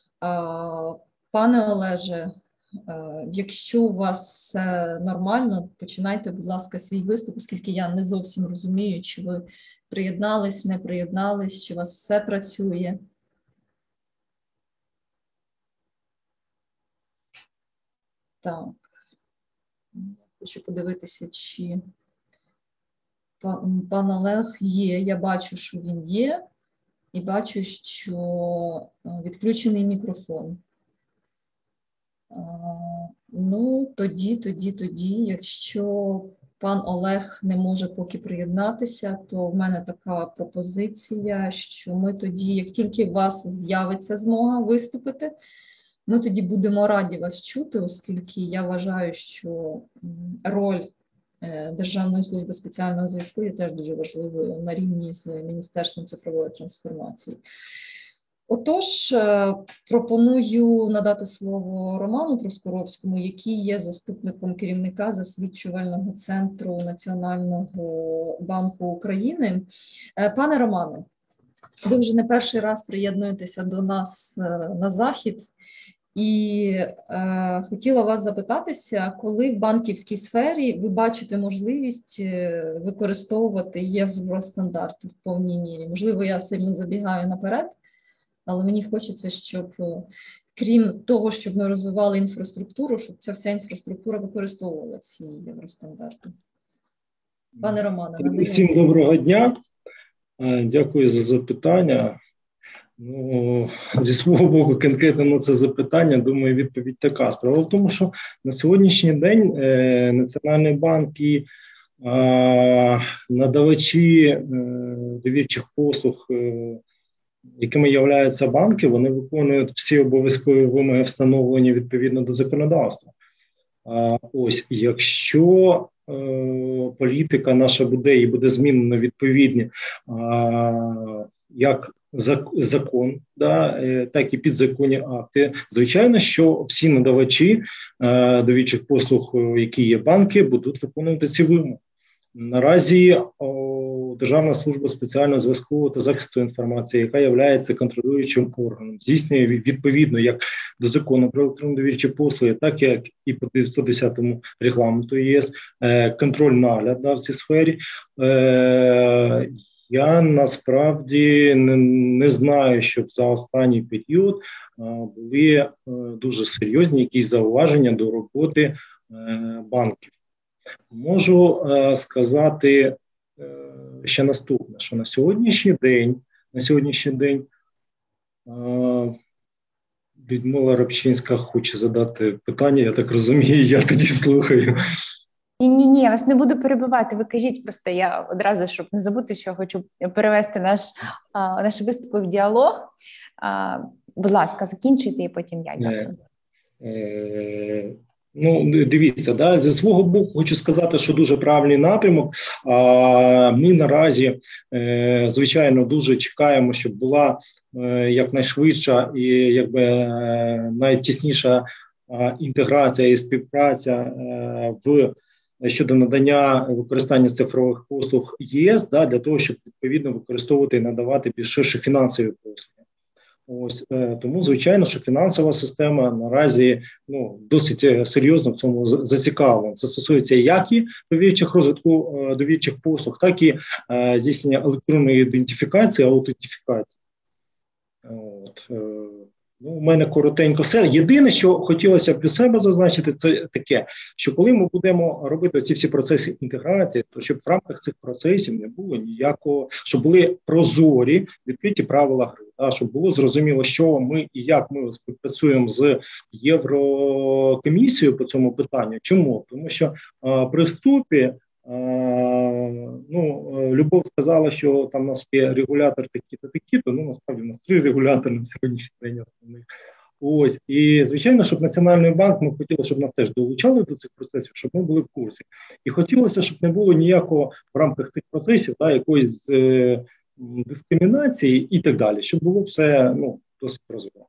B: Пане Олеже, якщо у вас все нормально, починайте, будь ласка, свій виступ, оскільки я не зовсім розумію, чи ви приєднались, не приєднались, чи у вас все працює. Так, хочу подивитися, чи пан, пан Олег є, я бачу, що він є, і бачу, що відключений мікрофон. Ну, тоді, тоді, тоді, якщо пан Олег не може поки приєднатися, то в мене така пропозиція, що ми тоді, як тільки у вас з'явиться змога виступити, ми тоді будемо раді вас чути, оскільки я вважаю, що роль Державної служби спеціального зв'язку є теж дуже важливою на рівні з Міністерством цифрової трансформації. Отож, пропоную надати слово Роману Проскуровському, який є заступником керівника Засвідчувального центру Національного банку України. Пане Романе, ви вже не перший раз приєднуєтеся до нас на захід, і е, хотіла вас запитатися, коли в банківській сфері ви бачите можливість використовувати євростандарти в повній мірі? Можливо, я сильно забігаю наперед, але мені хочеться, щоб, крім того, щоб ми розвивали інфраструктуру, щоб ця вся інфраструктура використовувала ці євростандарти. Пане Романе, надаємо.
E: Всім доброго дня. Дякую за запитання. Ну, зі свого боку, конкретно на це запитання, думаю, відповідь така. Справа в тому, що на сьогоднішній день е, Національний банк і е, надавачі е, довірчих послуг, е, якими являються банки, вони виконують всі обов'язкові вимоги, встановлені відповідно до законодавства. А, ось, якщо е, політика наша буде і буде змінена відповідні а, як закон, да, так і підзаконні акти, звичайно, що всі надавачі е, довірчих послуг, які є банки, будуть виконувати ці вимоги. Наразі о, Державна служба спеціального зв'язку та захисту інформації, яка є контролюючим органом, здійснює відповідно як до закону про електронно-довірчі послуги, так як і по дев'ятсот десятому регламенту ЄС, е, контроль-нагляд да, в цій сфері. Е, я насправді не, не знаю, щоб за останній період е, були е, дуже серйозні якісь зауваження до роботи е, банків. Можу е, сказати е, ще наступне, що на сьогоднішній день, на сьогоднішній день е, Людмила Рабчинська хоче задати питання, я так розумію, я тоді слухаю.
A: Ні-ні, я вас не буду перебивати, ви кажіть просто, я одразу, щоб не забути, що хочу перевести наш, а, наш виступ в діалог. А, будь ласка, закінчуйте і потім я дякую.
E: Е, е, Ну, дивіться, да, зі свого боку хочу сказати, що дуже правильний напрямок. А, ми наразі, е, звичайно, дуже чекаємо, щоб була е, якнайшвидша і якби е, найтісніша е, інтеграція і співпраця е, в щодо надання використання цифрових послуг ЄС, да, для того, щоб відповідно використовувати і надавати більш ширші фінансові послуги. Ось тому, звичайно, що фінансова система наразі ну досить серйозно в цьому зацікавлена. Це стосується як і довірчих розвитку довірчих послуг, так і е, здійснення електронної ідентифікації, аутентифікації. От ну, у мене коротенько все. Єдине, що хотілося б від себе зазначити, це таке, що коли ми будемо робити ці всі процеси інтеграції, то щоб в рамках цих процесів не було ніякого, щоб були прозорі, відкриті правила гри, та, щоб було зрозуміло, що ми і як ми співпрацюємо з Єврокомісією по цьому питанню. Чому? Тому що а, при вступі ну, Любов сказала, що там у нас є регулятор такі-то, такі-то, ну, насправді у нас три регулятори на сьогоднішній день основних. Ось, і, звичайно, щоб Національний банк, ми хотіли, щоб нас теж долучали до цих процесів, щоб ми були в курсі. І хотілося, щоб не було ніякого в рамках цих процесів, да, якоїсь е, дискримінації і так далі, щоб було все, ну, досить прозоро.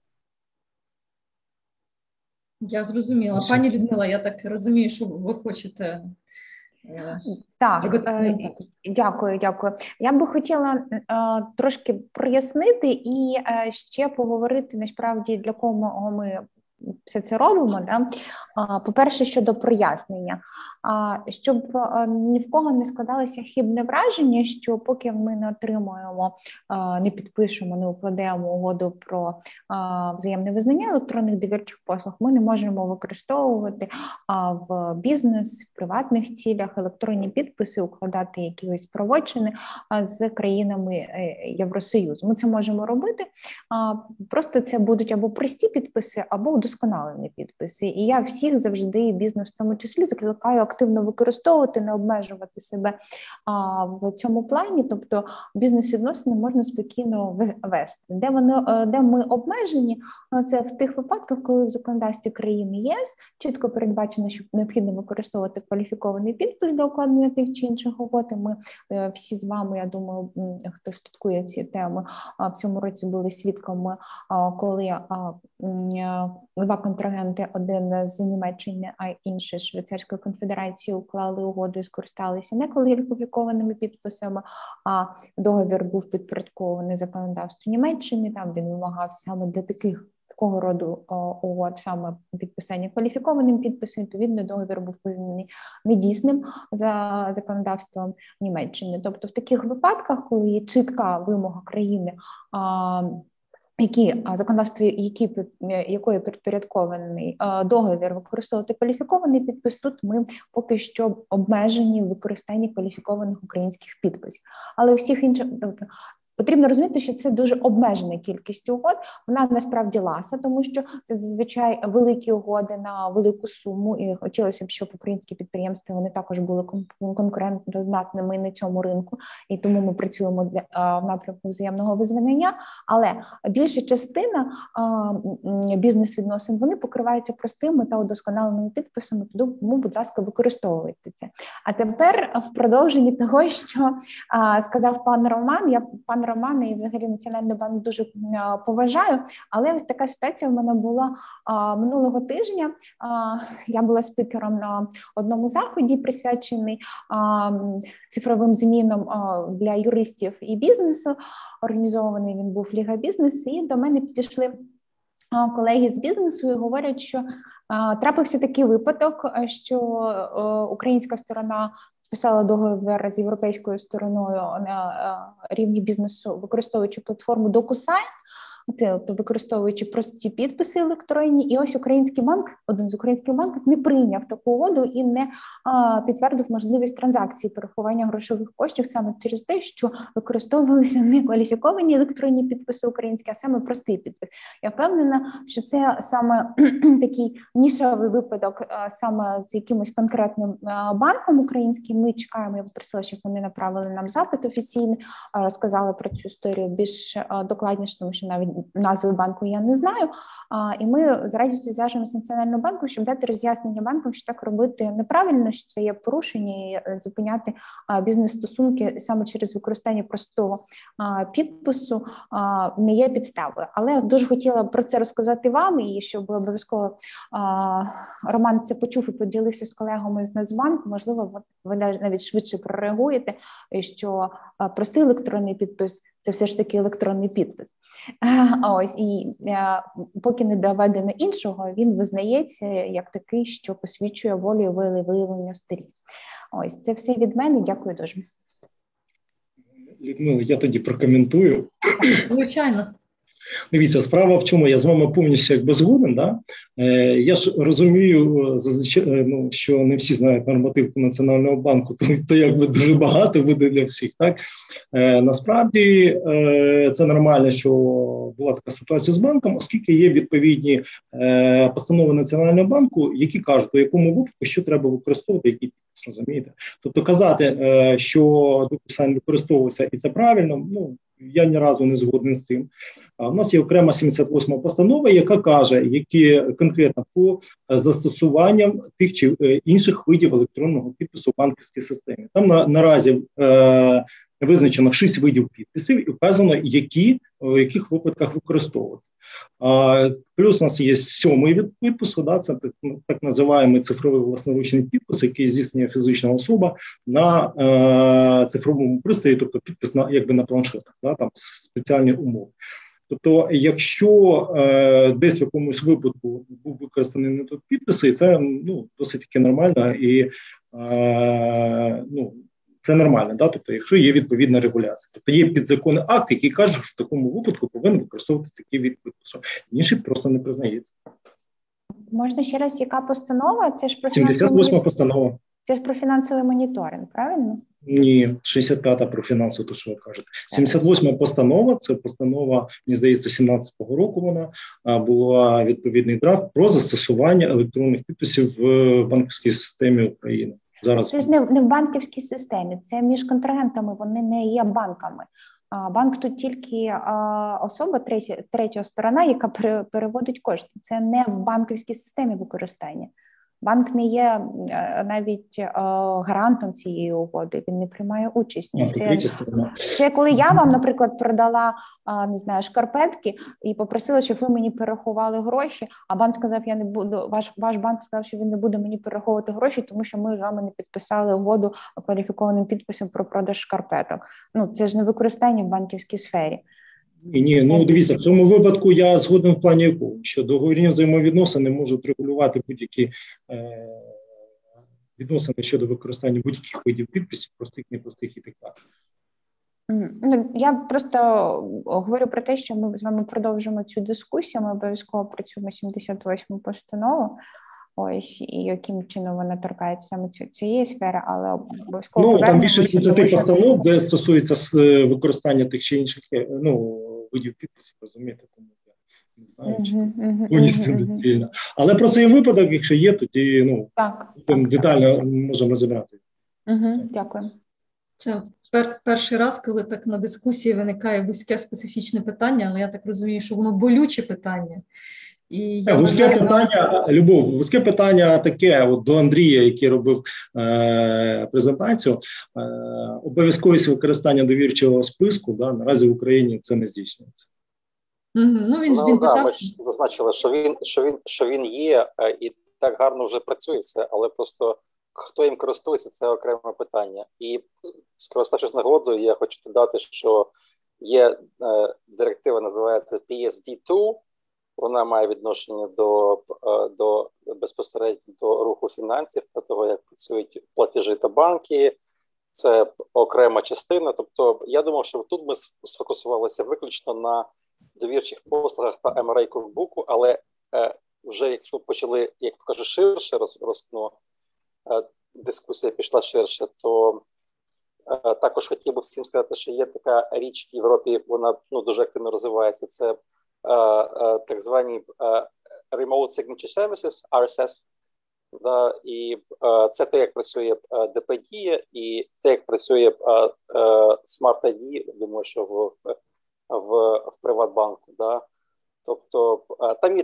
B: Я зрозуміла. Пані Людмила, я так розумію, що ви хочете...
A: Так, е, дякую, дякую. Я би хотіла е, трошки прояснити і е, ще поговорити, насправді, для кого ми все це робимо. Да? По-перше, щодо прояснення. Щоб ні в кого не складалося хибне враження, що поки ми не отримуємо, не підпишемо, не укладемо угоду про взаємне визнання електронних довірчих послуг, ми не можемо використовувати в бізнес, в приватних цілях електронні підписи, укладати якісь правочини з країнами Євросоюзу. Ми це можемо робити, просто це будуть або прості підписи, або удосконалені підписи. І я всіх завжди, бізнес в тому числі, закликаю активно використовувати, не обмежувати себе а, в цьому плані, тобто бізнес-відносини можна спокійно вести. Де, вони, де ми обмежені, це в тих випадках, коли в законодавстві країни ЄС чітко передбачено, що необхідно використовувати кваліфікований підпис для укладення тих чи інших угод. Ми всі з вами, я думаю, хто слідкує ці теми, в цьому році були свідками, коли два контрагенти, один з Німеччини, а інший з Швейцарської конфедерації, уклали угоду і скористалися не кваліфікованими підписами, а договір був підпорядкований законодавству Німеччини, там він вимагав саме для таких такого роду угод саме підписання кваліфікованим підписом, відповідно договір був визнаний недійсним за законодавством Німеччини. Тобто в таких випадках, коли є чітка вимога країни, які законодавство, які, якої підпорядкований договір використовувати кваліфікований підпис, тут ми поки що обмежені в використанні кваліфікованих українських підписів. Але у всіх інших потрібно розуміти, що це дуже обмежена кількість угод, вона насправді ласа, тому що це зазвичай великі угоди на велику суму, і хотілося б, щоб українські підприємства, вони також були конкурентно здатними на цьому ринку, і тому ми працюємо для, а, в напрямку взаємного визнання, але більша частина а, бізнес-відносин, вони покриваються простими та удосконаленими підписами, тому, будь ласка, використовуйте це. А тепер в продовженні того, що а, сказав пан Роман, я пан Роман і взагалі Національний банк дуже а, поважаю, але ось така ситуація в мене була а, минулого тижня. А, я була спікером на одному заході, присвячений а, цифровим змінам а, для юристів і бізнесу. Організований він був Ліга Бізнесу, і до мене підійшли а, колеги з бізнесу і говорять, що а, трапився такий випадок, що а, українська сторона писала договір з європейською стороною на рівні бізнесу, використовуючи платформу DocuSign, використовуючи прості підписи електронні, і ось український банк, один з українських банків не прийняв таку угоду і не а, підтвердив можливість транзакції перерахування грошових коштів саме через те, що використовувалися не кваліфіковані електронні підписи українські, а саме простий підпис. Я впевнена, що це саме такий нішовий випадок, а, саме з якимось конкретним а, банком українським. Ми чекаємо, я попросила, щоб вони направили нам запит офіційний, а, розказали про цю історію більш а, докладніше, тому що навіть назви банку я не знаю, І ми з радістю зв'яжемося з Національним банком, щоб дати роз'яснення банкам, що так робити неправильно, що це є порушення, і зупиняти бізнес-стосунки саме через використання простого підпису не є підставою. Але дуже хотіла про це розказати вам, і щоб обов'язково Роман це почув і поділився з колегами з Нацбанку. Можливо, ви навіть швидше прореагуєте, що простий електронний підпис – це все ж таки електронний підпис. Ось, і поки не доведено іншого, він визнається як такий, що посвідчує волю і волевиявлення сторін. Ось, це все від мене. Дякую дуже.
E: Людмила, я тоді прокоментую.
B: Звичайно.
E: Дивіться, справа в чому, я з вами повністю якби згоден, да? Е, я ж розумію, ну, що не всі знають нормативку Національного банку, то, то якби дуже багато буде для всіх, так? Е, насправді, е, це нормально, що була така ситуація з банком, оскільки є відповідні е, постанови Національного банку, які кажуть, у якому випадку, що треба використовувати, який підпис, розумієте? Тобто казати, е, що дописань використовувався і це правильно, ну, я ні разу не згоден з цим. А у нас є окрема сімдесят восьма постанова, яка каже, які конкретно по застосуванням тих чи інших видів електронного підпису в банківській системі. Там на, наразі е, визначено шість видів підписів і вказано, які, в яких випадках використовувати. А, плюс у нас є сьомий від підпису, да, це так, так називаємо цифровий власноручний підпис, який здійснює фізична особа на е, цифровому пристрої, тобто підпис на, якби на планшетах, да, там спеціальні умови. Тобто, якщо е, десь в якомусь випадку був використаний не той підпис, і це ну, досить таки нормально і е, ну, це нормально, да? Тобто, якщо є відповідна регуляція. Тобто є підзаконний акт, який каже, що в такому випадку повинен використовуватися такий від підпису. Інший просто не признається.
A: Можна ще раз, яка постанова? Це ж про
E: сімдесят восьма постанова.
A: Це ж про фінансовий моніторинг, правильно?
E: Ні, шістдесят п'ята про фінансову, то що ви кажете. сімдесят восьма постанова, це постанова, мені здається, сімнадцятого року вона, була відповідний драфт про застосування електронних підписів в банківській системі України. Зараз
A: це ж не, не в банківській системі, це між контрагентами, вони не є банками. А банк тут тільки а, особа, третя, третя сторона, яка пере, переводить кошти. Це не в банківській системі використання. Банк не є навіть е, гарантом цієї угоди, він не приймає участь. Це, це коли я вам, наприклад, продала е, не знаю, шкарпетки і попросила, щоб ви мені перерахували гроші, а банк сказав, я не буду, ваш, ваш банк сказав, що він не буде мені перераховувати гроші, тому що ми з вами не підписали угоду кваліфікованим підписом про продаж шкарпеток. Ну, це ж не використання в банківській сфері.
E: Ні, ні, ну дивіться, в цьому випадку я згоден в плані якого, що договірні взаємовідносини можуть регулювати будь-які е, відносини щодо використання будь-яких видів підписів, простих, непростих і так далі.
A: Ну, я просто говорю про те, що ми з вами продовжимо цю дискусію, ми обов'язково працюємо сімдесят восьму постанову, ось, і яким чином вона торкається саме цієї сфери, але обов'язково...
E: Ну, там більше тридцять постанов, де стосується використання тих чи інших, ну, видів підписів, розумієте, тому я не знаю, чи uh-huh, повністю uh-huh, uh-huh. Але про цей випадок, якщо є, тоді, ну,
A: так,
E: детально
A: так.
E: можемо розібрати.
A: Uh-huh, дякую.
B: Це пер, перший раз, коли так на дискусії виникає вузьке специфічне питання, але я так розумію, що воно болюче питання. І я
E: вузьке
B: вважаю,
E: питання, Любов, вузьке питання таке, от до Андрія, який робив е, презентацію, е, обов'язковість використання довірчого списку, да, наразі в Україні це не здійснюється.
B: Mm-hmm. Ну, він,
D: ну,
B: він
D: да,
B: питався.
D: ми ж зазначили, що він, що, він, що він є і так гарно вже працює все, але просто хто їм користується, це окреме питання. І скориставшись нагодою, я хочу додати, що є е, директива, називається пі ес ді два, вона має відношення до, до безпосередньо до руху фінансів та того, як працюють платежі та банки. Це окрема частина. Тобто, я думав, що тут ми сфокусувалися виключно на довірчих послугах та ем ар ей Cookbook, але е, вже якщо почали, як то кажу, ширше роз, роз, ну, е, дискусія пішла ширше, то е, також хотів би всім сказати, що є така річ в Європі, вона ну, дуже активно розвивається. Це Uh, uh, так звані uh, Remote Signature Services, ар ес ес, да, і uh, це те, як працює uh, ді пі Дія, і те, як працює uh, uh, Smart ай ді, думаю, що в, в, в Приватбанку. Да. Тобто uh, там є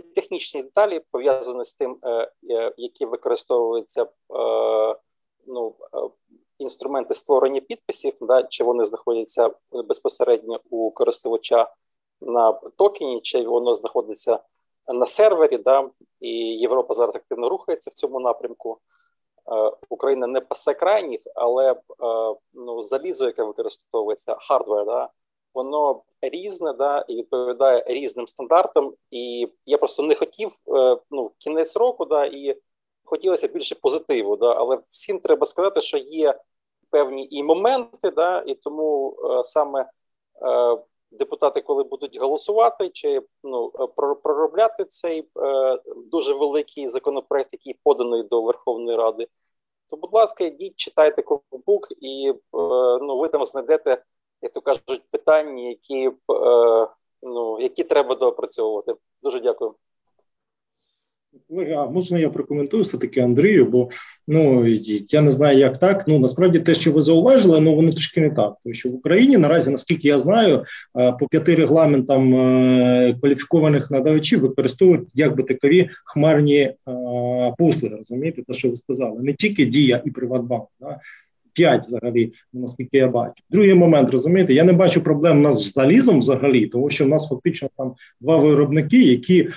D: технічні деталі пов'язані з тим, які використовуються ну, інструменти створення підписів, да, чи вони знаходяться безпосередньо у користувача на токені, чи воно знаходиться на сервері, да, і Європа зараз активно рухається в цьому напрямку. Україна не пасе крайніх, але ну, залізо, яке використовується, хардвер, да, воно різне, да, і відповідає різним стандартам. І я просто не хотів, ну, кінець року, да, і хотілося більше позитиву, да, але всім треба сказати, що є певні і моменти, да, і тому саме депутати, коли будуть голосувати чи ну, проробляти цей е, дуже великий законопроект, який поданий до Верховної Ради, то, будь ласка, йдіть, читайте кокбук і е, ну, ви там знайдете, як то кажуть, питання, які, е, ну, які треба доопрацьовувати. Дуже дякую.
E: А можна я прокоментую все-таки Андрію, бо ну, я не знаю, як так. Ну, насправді те, що ви зауважили, ну, воно трішки не так. Тому що в Україні наразі, наскільки я знаю, по п'яти регламентам кваліфікованих надавачів використовують якби такові хмарні послуги, розумієте, те, що ви сказали. Не тільки Дія і Приватбанк, да? П'ять взагалі, наскільки я бачу. Другий момент, розумієте, я не бачу проблем у нас з залізом взагалі, тому що в нас фактично там два виробники, які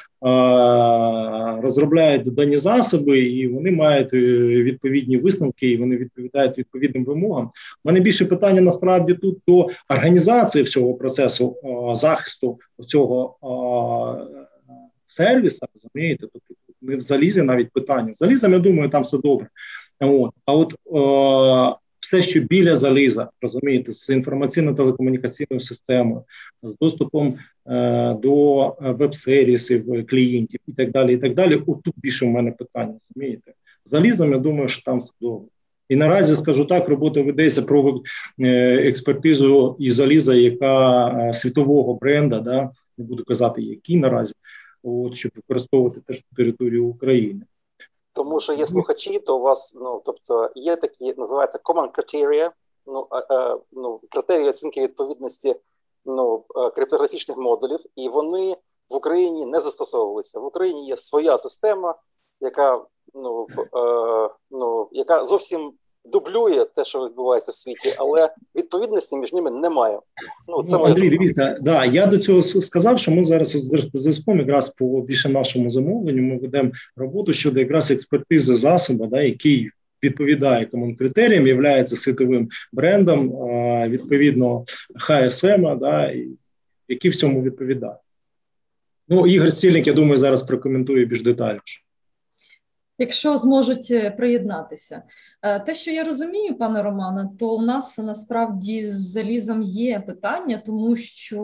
E: а, розробляють дані засоби, і вони мають відповідні висновки, і вони відповідають відповідним вимогам. У мене більше питання насправді тут до організації всього процесу а, захисту цього а, сервісу, розумієте, тобто не в залізі навіть питання. З залізом, я думаю, там все добре. От. А от е, все, що біля заліза, розумієте, з інформаційно-телекомунікаційною системою, з доступом е, до веб-сервісів клієнтів і так далі, і так далі, от тут більше в мене питання, розумієте. З залізом, я думаю, що там все добре. І наразі, скажу так, робота ведеться про е, експертизу і заліза, яка е, світового бренда, да, не буду казати, який наразі, от, щоб використовувати теж на території України.
D: Тому що є слухачі, то у вас, ну, тобто, є такі, називаються common criteria, ну, е, ну, критерії оцінки відповідності, ну, криптографічних модулів, і вони в Україні не застосовуються. В Україні є своя система, яка, ну, е, ну, яка зовсім дублює те, що відбувається в світі, але відповідності між ними немає. Ну, це
E: ну, Андрій, дивіться, да, я до цього сказав, що ми зараз з зв'язком якраз по більше нашому замовленню ми ведемо роботу щодо якраз експертизи засобу, да, який відповідає common критеріям, є світовим брендом, відповідно Х С М, да, який в цьому відповідає. Ну, Ігор Стільник, я думаю, зараз прокоментує більш детальніше.
B: Якщо зможуть приєднатися. Те, що я розумію, пане Романе, то у нас насправді з залізом є питання, тому що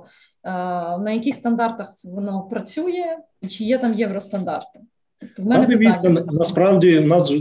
B: на яких стандартах воно працює, і чи є там євростандарти. Тобто в мене
E: дивіться,
B: питання.
E: Насправді у нас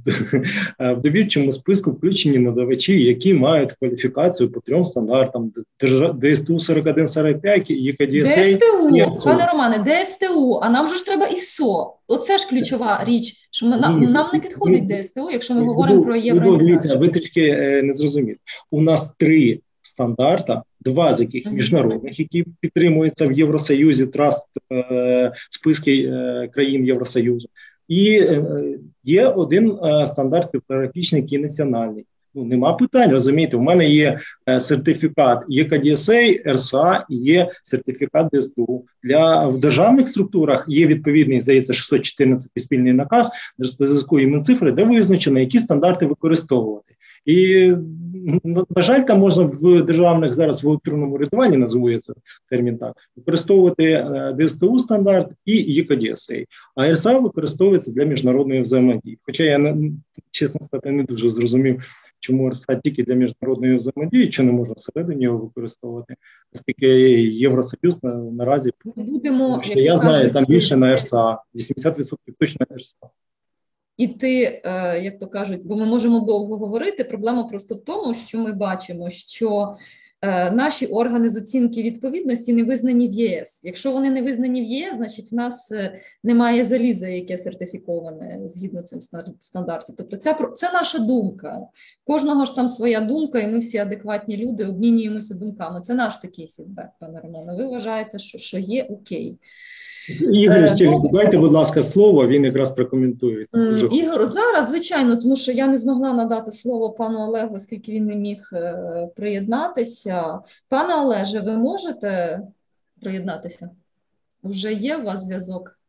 E: в довірчому списку включені надавачі, які мають кваліфікацію по трьом стандартам: Д С Т У сорок один сорок п'ять, Є К Д С А.
B: Д С Т У, пане Романе, Д С Т У, а нам же ж треба І С О. Оце ж ключова річ, що ми, нам, нам не підходить Д С Т У, якщо ми говоримо про євроінтеграцію.
E: Дивіться, ви трішки не зрозуміли. У нас три стандарта, два з яких міжнародних, які підтримуються в Євросоюзі, траст е, списки е, країн Євросоюзу. І е, є один е, стандарт криптографічний, який національний. Ну, нема питань, розумієте, у мене є е, сертифікат Є К Д С А, Р С А, є сертифікат Д С Т У. Для, в державних структурах є відповідний, здається, шістсот чотирнадцятий спільний наказ зв'язку і цифри, де визначено, які стандарти використовувати. І, на жаль, там можна в державних зараз в електронному рядуванні, називається термін так, використовувати Д С Т У стандарт і Є К Д С А. А Р С А використовується для міжнародної взаємодії. Хоча я, чесно сказати, не дуже зрозумів, чому Р С А тільки для міжнародної взаємодії, чи не можна всередині його використовувати, оскільки Євросоюз на, наразі,
B: будемо,
E: що я знаю, кажуть, там більше на Р С А, вісімдесят відсотків точно на Р С А.
B: Іти, як то кажуть, бо ми можемо довго говорити, проблема просто в тому, що ми бачимо, що наші органи з оцінки відповідності не визнані в Є С. Якщо вони не визнані в Є С, значить в нас немає заліза, яке сертифіковане згідно цим стандартів. Тобто це, це наша думка. Кожного ж там своя думка, і ми всі адекватні люди обмінюємося думками. Це наш такий фідбек, пане Романе. Ви вважаєте, що, що є окей.
E: Ігор Стільник, дайте, будь ласка, слово, він якраз прокоментує. Дуже...
B: Ігор, зараз, звичайно, тому що я не змогла надати слово пану Олегу, оскільки він не міг е, приєднатися. Пане Олеже, ви можете приєднатися? Вже є у вас зв'язок?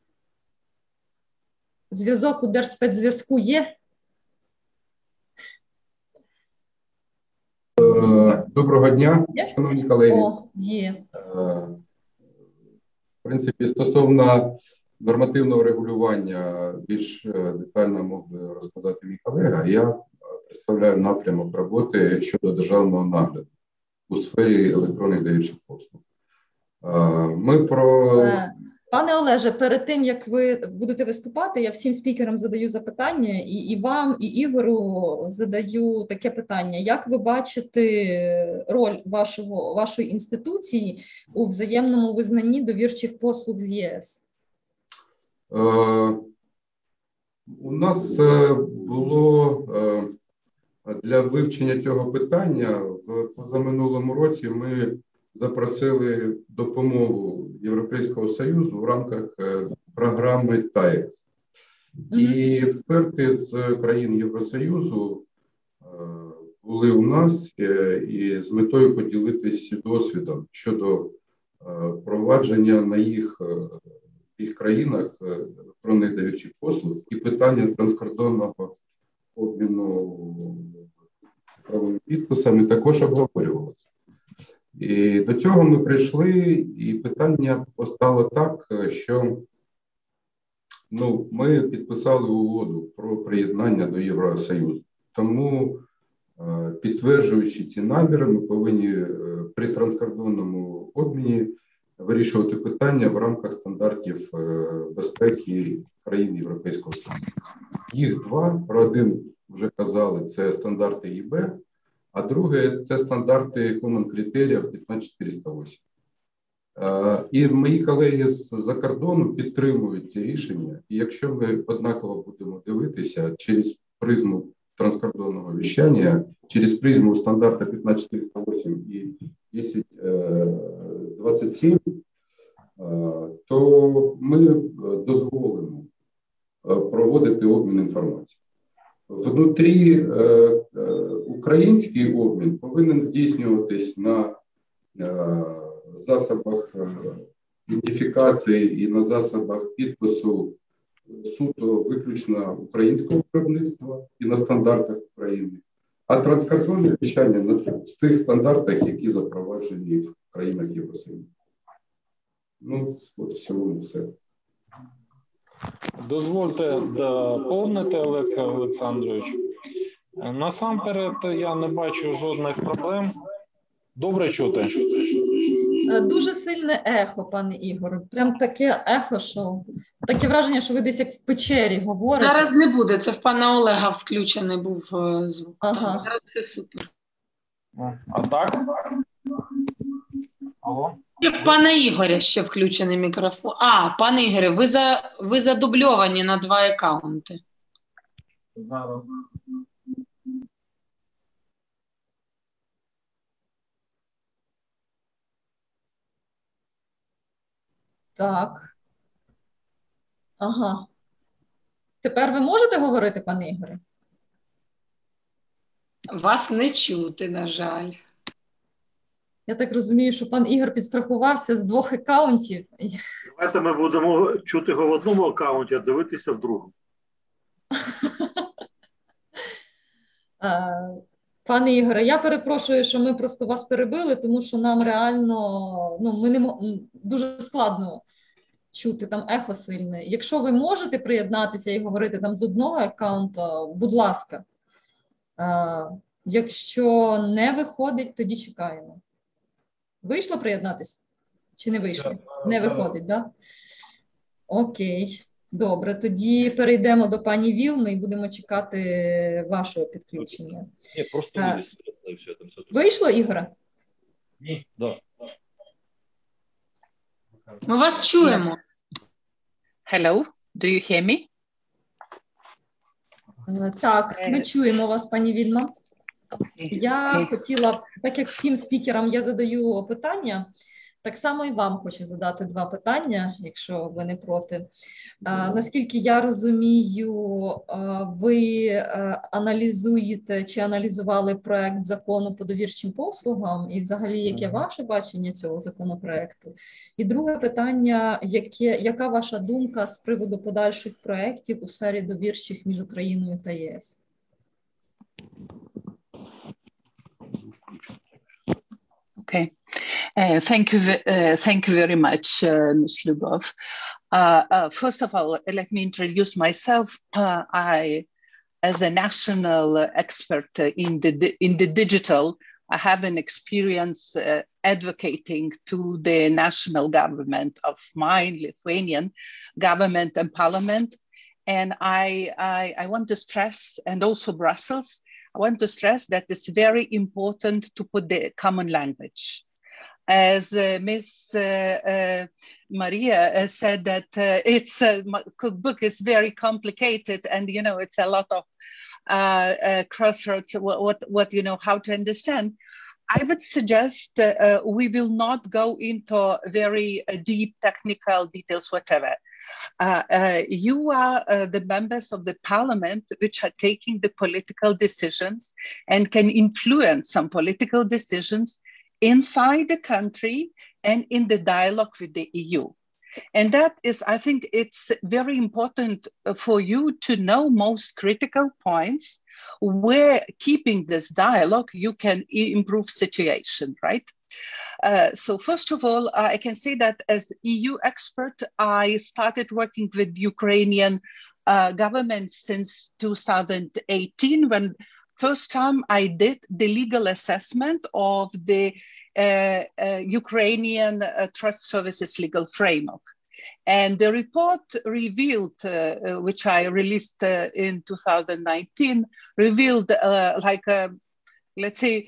B: Зв'язок у Держспецзв'язку є?
G: Доброго дня, шановні колеги.
B: О, є.
G: В принципі, стосовно нормативного регулювання більш детально мог би розказати мій колега. Я представляю напрямок роботи щодо державного нагляду у сфері електронних довірчих послуг. Ми про...
B: Пане Олеже, перед тим, як ви будете виступати, я всім спікерам задаю запитання, і, і вам, і Ігору задаю таке питання. Як ви бачите роль вашого, вашої інституції у взаємному визнанні довірчих послуг з ЄС?
G: Е, у нас було е, для вивчення цього питання в позаминулому році ми запросили допомогу Європейського Союзу в рамках програми ТАЕКС. І експерти з країн Євросоюзу були у нас і з метою поділитися досвідом щодо провадження на їх, їх країнах електронних довірчих послуг і питання транскордонного обміну цифровими підписами також обговорювалося. І до цього ми прийшли, і питання постало так, що ну, ми підписали угоду про приєднання до Євросоюзу. Тому, підтверджуючи ці наміри, ми повинні при транскордонному обміні вирішувати питання в рамках стандартів безпеки країн Європейського Союзу. Їх два, про один вже казали, це стандарти ІБ, а друге – це стандарти Common Criteria п'ятнадцять чотириста вісім. І мої колеги з-за кордону підтримують ці рішення. І якщо ми однаково будемо дивитися через призму транскордонного віщання, через призму стандарту п'ятнадцять чотириста вісім і десять двадцять сім, то ми дозволимо проводити обмін інформацією. Внутрі е, е, український обмін повинен здійснюватись на е, засобах е, ідентифікації і на засобах підпису суто виключно українського виробництва і на стандартах України, а транскордонне віщання на тих стандартах, які запроваджені в країнах Євросоюзу. Ну, от в цілому все.
H: Дозвольте доповнити, Олег Олександрович. Насамперед, я не бачу жодних проблем. Добре чути?
B: Дуже сильне ехо, пане Ігор. Прям таке ехо, що таке враження, що ви десь як в печері говорите.
C: Зараз не буде, це в пана Олега включений був звук.
B: Ага.
C: Зараз все супер.
H: А так? Алло?
C: В пана Ігоря ще включений мікрофон. А, пане Ігоре, ви, за, ви задубльовані на два аккаунти.
H: Зараз.
B: Так. Ага. Тепер ви можете говорити, пане Ігоре?
C: Вас не чути, на жаль.
B: Я так розумію, що пан Ігор підстрахувався з двох аккаунтів.
I: Давайте ми будемо чути його в одному аккаунті, а дивитися в другому.
B: Пане Ігоре, я перепрошую, що ми просто вас перебили, тому що нам реально, ну, ми не мо... дуже складно чути, там ехо сильне. Якщо ви можете приєднатися і говорити там з одного аккаунту, будь ласка. Якщо не виходить, тоді чекаємо. Вийшло приєднатися? Чи не вийшло? Не виходить, так? Да? Окей. Добре, тоді перейдемо до пані Вілми і будемо чекати вашого підключення.
J: Ні, просто а, і все. Там все
B: вийшло, Ігоре?
J: Ні, так. Да.
C: Ми вас чуємо.
K: Hello, do you hear me?
B: Так, ми чуємо вас, пані Вільма.
K: Okay.
B: Я okay. хотіла, так як всім спікерам я задаю питання, Так само і вам хочу задати два питання, якщо ви не проти. А, наскільки я розумію, а, ви а, аналізуєте чи аналізували проект закону по довірчим послугам і взагалі яке ваше бачення цього законопроекту? І друге питання, яке, яка ваша думка з приводу подальших проєктів у сфері довірчих між Україною та ЄС?
K: Okay. Uh, thank you. Uh, thank you very much, uh, Miz Lubov. Uh, uh, first of all, let me introduce myself. Uh, I, as a national expert in the in the digital, I have an experience uh, advocating to the national government of mine, Lithuanian government and parliament, and I, I I want to stress, and also Brussels, I want to stress that it's very important to put the common language. As uh, Miz Uh, uh, Maria uh, said that uh, it's a cookbook is very complicated, and you know it's a lot of uh, uh, crossroads. What, what what you know how to understand. I would suggest uh, uh, we will not go into very uh, deep technical details, whatever. Uh, uh, you are uh, the members of the parliament which are taking the political decisions and can influence some political decisions inside the country and in the dialogue with the E U. And that is, I think it's very important for you to know most critical points where keeping this dialogue, you can improve situation, right? Uh, so first of all, uh, I can say that as E U expert, I started working with Ukrainian uh, government since two thousand eighteen, when first time I did the legal assessment of the uh, uh, Ukrainian uh, trust services legal framework. And the report revealed, uh, uh, which I released uh, in two thousand nineteen, revealed uh, like, a, let's say,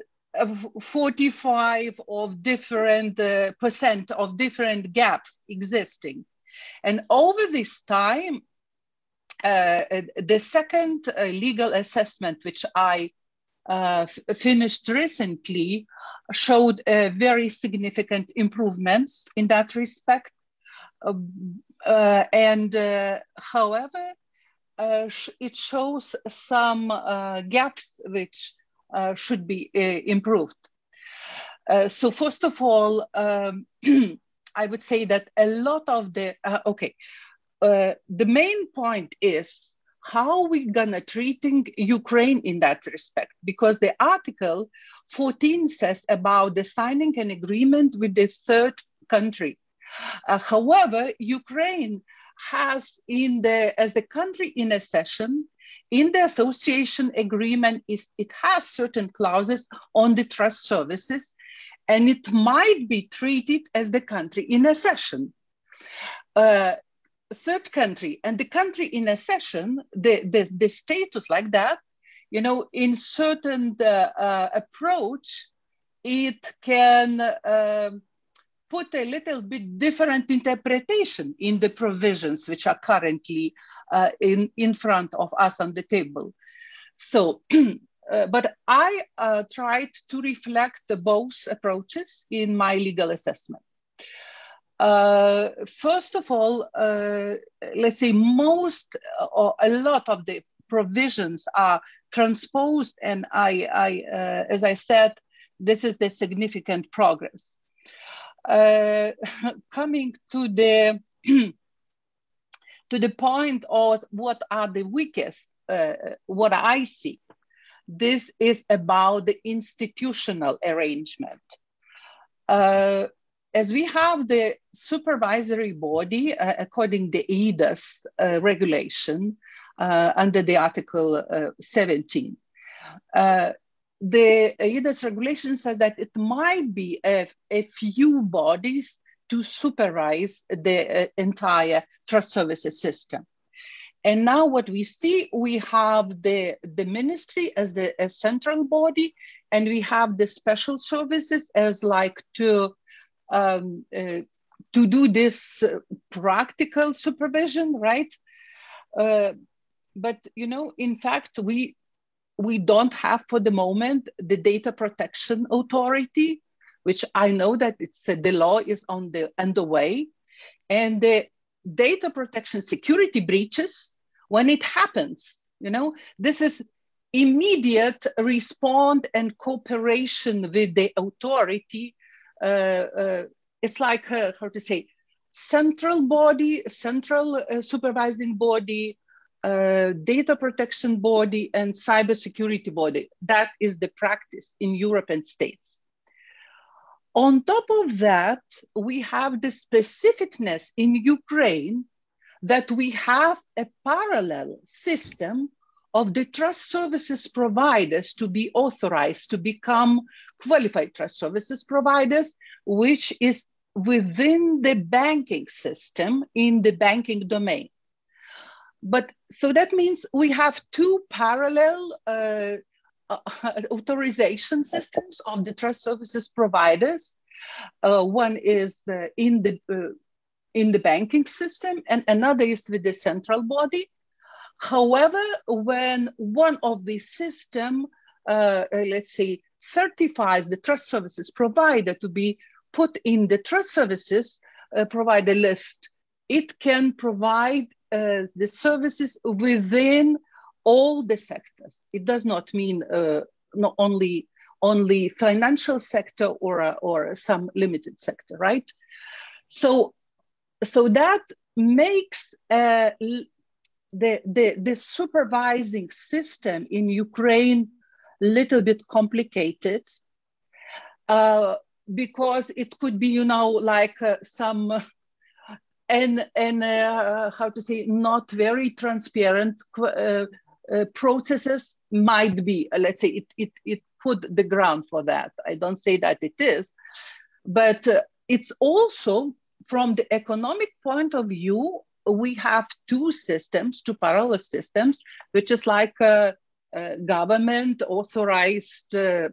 K: forty-five of different uh, percent of different gaps existing. And over this time, uh, the second uh, legal assessment, which I uh, finished recently, showed uh, very significant improvements in that respect. Uh, uh, and uh, however, uh, sh it shows some uh, gaps which uh, should be uh, improved. Uh, so first of all, um, I would say that a lot of the, uh, okay, uh, the main point is how we gonna treating Ukraine in that respect, because the article fourteen says about the signing an agreement with the third country. Uh, however, Ukraine has in the, as the country in accession, in the association agreement, is it has certain clauses on the trust services, and it might be treated as the country in accession. Uh, third country and the country in accession, the, the, the status like that, you know, in certain uh, uh, approach, it can uh, put a little bit different interpretation in the provisions which are currently uh, in, in front of us on the table. So, uh, but I uh, tried to reflect both approaches in my legal assessment. Uh, first of all, uh, let's say most or a lot of the provisions are transposed, and I, I uh, as I said, this is the significant progress. Uh, coming to the to the point of what are the weakest, uh, what I see, this is about the institutional arrangement. Uh, as we have the supervisory body, uh, according to the E I D A S uh, regulation uh, under the Article uh, seventeen, uh, the E I D A S regulation says that it might be a, a few bodies to supervise the uh, entire trust services system. And now what we see, we have the, the ministry as the as central body, and we have the special services as like to, um, uh, to do this uh, practical supervision, right? Uh, but, you know, in fact, we, we don't have for the moment the data protection authority, which I know that it's uh, the law is on the underway, and the data protection security breaches, when it happens, you know, this is immediate response and cooperation with the authority. Uh, uh, it's like, uh, how to say, central body, central uh, supervising body, uh, data protection body, and cybersecurity body. That is the practice in European states. On top of that, we have the specificness in Ukraine that we have a parallel system of the trust services providers to be authorized to become qualified trust services providers, which is within the banking system in the banking domain. But so that means we have two parallel uh, uh, authorization systems of the trust services providers. Uh, one is uh, in the uh, in the banking system, and another is with the central body. However, when one of these systems, uh, uh, let's say, certifies the trust services provider to be put in the trust services uh, provider list, it can provide uh, the services within all the sectors. It does not mean uh, not only only financial sector or uh, or some limited sector, right? So, so that makes uh, the, the the supervising system in Ukraine a little bit complicated, uh, because it could be, you know, like uh, some uh, and and uh, how to say, not very transparent uh, uh, processes might be. Uh, let's say it it it put the ground for that. I don't say that it is, but uh, it's also from the economic point of view, we have two systems, two parallel systems, which is like a, a government authorized uh,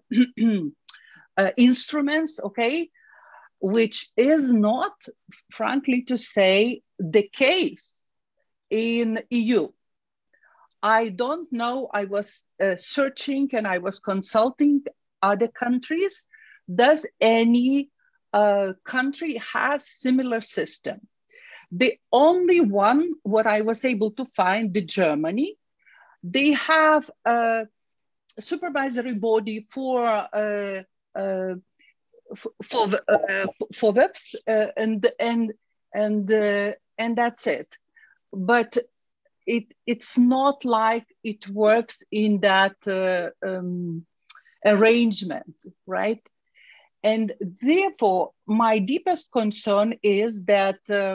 K: uh, instruments, okay, which is not, frankly to say, the case in E U. I don't know, I was uh, searching and I was consulting other countries. Does any uh, country have similar system? The only one, what I was able to find, the Germany, they have a supervisory body for uh, uh, for uh, for webs, uh, and and and uh, and that's it. But it it's not like it works in that uh, um, arrangement, right? And therefore, my deepest concern is that uh,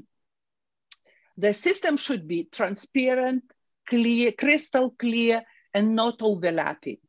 K: the system should be transparent, clear, crystal clear, and not overlapping,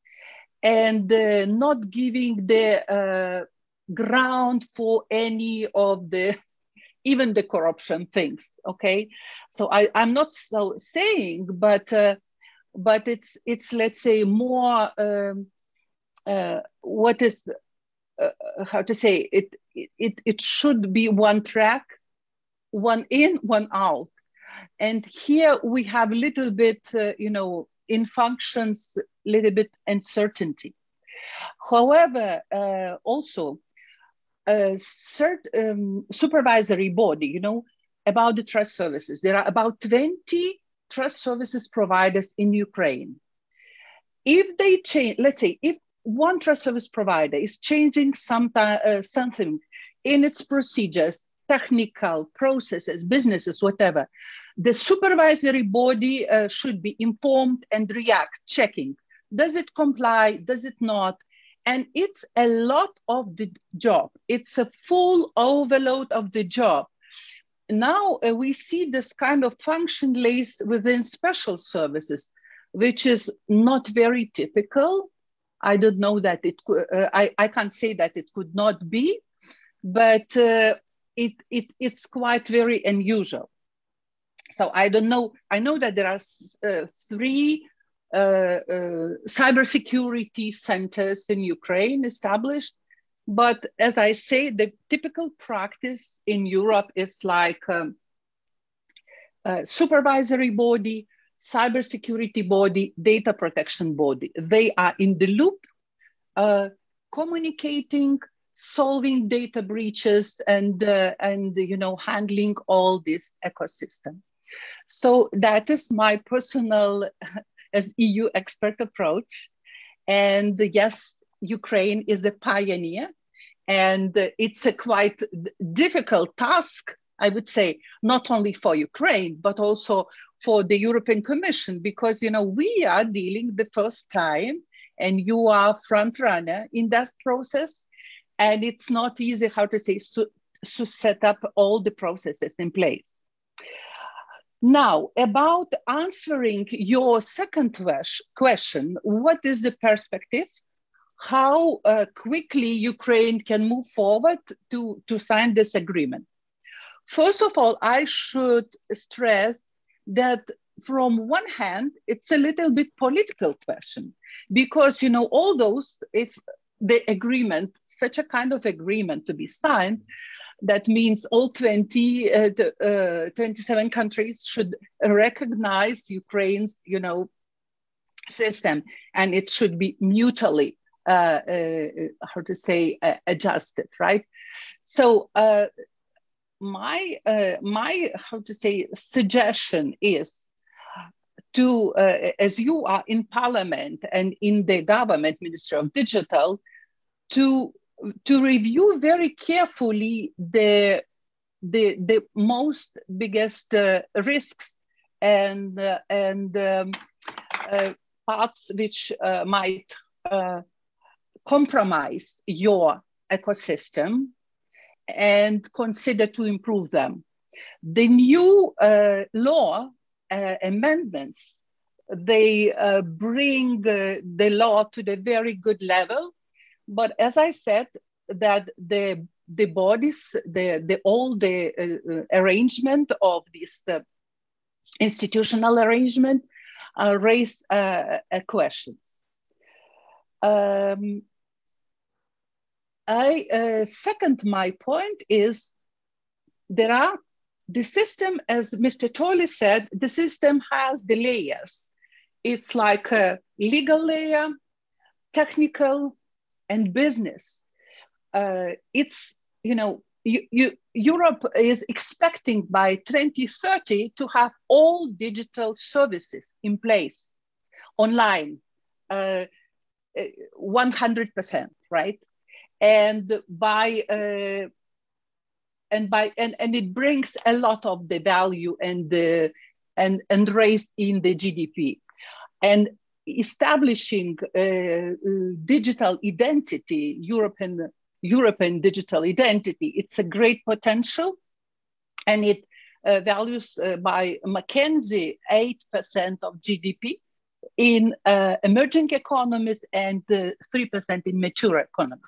K: and uh, not giving the uh, ground for any of the, even the corruption things, okay? So I, I'm not so saying, but uh, but it's, it's let's say, more, um, uh, what is, Uh, how to say it, it it should be one track, one in, one out. And here we have a little bit, uh, you know, in functions, a little bit uncertainty. However, uh, also a cert, um, supervisory body, you know, about the trust services. There are about twenty trust services providers in Ukraine. If they change, let's say, if one trust service provider is changing some, uh, something in its procedures, technical processes, businesses, whatever, the supervisory body uh, should be informed and react, checking. Does it comply? Does it not? And it's a lot of the job. It's a full overload of the job. Now uh, we see this kind of function lays within special services, which is not very typical. I don't know that it could, uh, I, I can't say that it could not be, but uh, it, it, it's quite very unusual. So I don't know, I know that there are uh, three uh, uh, cybersecurity centers in Ukraine established, but as I say, the typical practice in Europe is like um, a supervisory body, cybersecurity body, data protection body. They are in the loop. Uh, communicating, solving data breaches, and, uh, and you know, handling all this ecosystem. So that is my personal, as E U expert approach. And yes, Ukraine is the pioneer, and it's a quite difficult task, I would say, not only for Ukraine, but also for the European Commission, because, you know, we are dealing the first time, and you are front runner in that process. And it's not easy, how to say, to, to set up all the processes in place. Now, about answering your second question, what is the perspective? How uh, quickly Ukraine can move forward to, to sign this agreement? First of all, I should stress that from one hand, it's a little bit political question, because, you know, all those, if the agreement, such a kind of agreement to be signed, that means all twenty, uh, the, uh, twenty-seven countries should recognize Ukraine's, you know, system, and it should be mutually, uh, uh, how to say, uh, adjusted, right? So uh, my, uh, my, how to say, suggestion is to, uh, as you are in Parliament and in the government, Ministry of Digital, to to review very carefully the, the, the most biggest uh, risks and, uh, and um, uh, parts which uh, might uh, compromise your ecosystem, and consider to improve them. The new uh, law uh, amendments, they uh, bring uh, the law to the very good level. But as I said, that the the bodies, the the all the uh, arrangement of this uh, institutional arrangement uh, raise uh, uh, questions. Um, I uh, second my point is there are the system, as Mister Tolley said, the system has the layers. It's like a legal layer, technical, and business. Uh, it's, you know, you, you, Europe is expecting by twenty thirty to have all digital services in place, online, uh, one hundred percent, right? And by, uh, and by, and, and it brings a lot of the value and the, and, and raise in the G D P. And establishing uh, digital identity, European, European digital identity, it's a great potential, and it uh, values uh, by McKinsey eight percent of G D P in uh, emerging economies and uh, three percent in mature economies.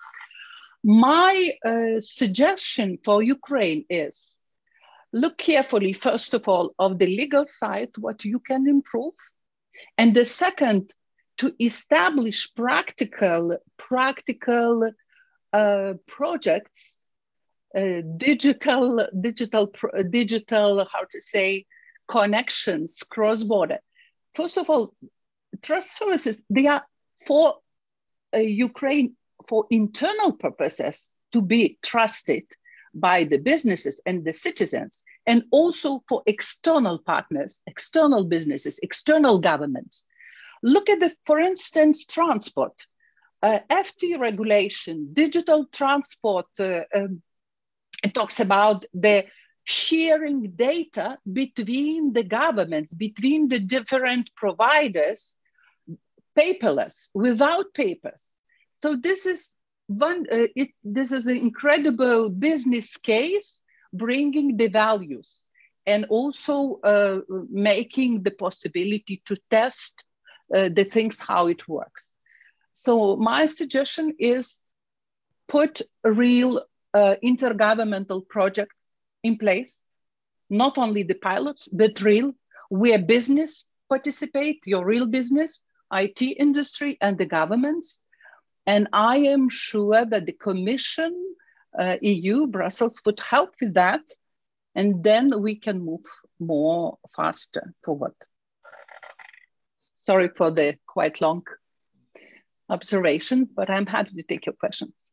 K: My uh, suggestion for Ukraine is look carefully, first of all, of the legal side, what you can improve. And the second, to establish practical, practical uh, projects, uh, digital, digital, digital, how to say, connections cross-border. First of all, trust services, they are for uh, Ukraine, for internal purposes to be trusted by the businesses and the citizens, and also for external partners, external businesses, external governments. Look at the, for instance, transport, uh, F T regulation, digital transport. Uh, um, it talks about the sharing data between the governments, between the different providers, paperless, without papers. So this is one. Uh, it, this is an incredible business case, bringing the values and also uh, making the possibility to test uh, the things, how it works. So my suggestion is put real uh, intergovernmental projects in place, not only the pilots, but real, where business participate, your real business, I T industry, and the governments. And I am sure that the Commission, Uh, E U, Brussels would help with that, and then we can move more faster forward. Sorry for the quite long observations, but I'm happy to take your questions.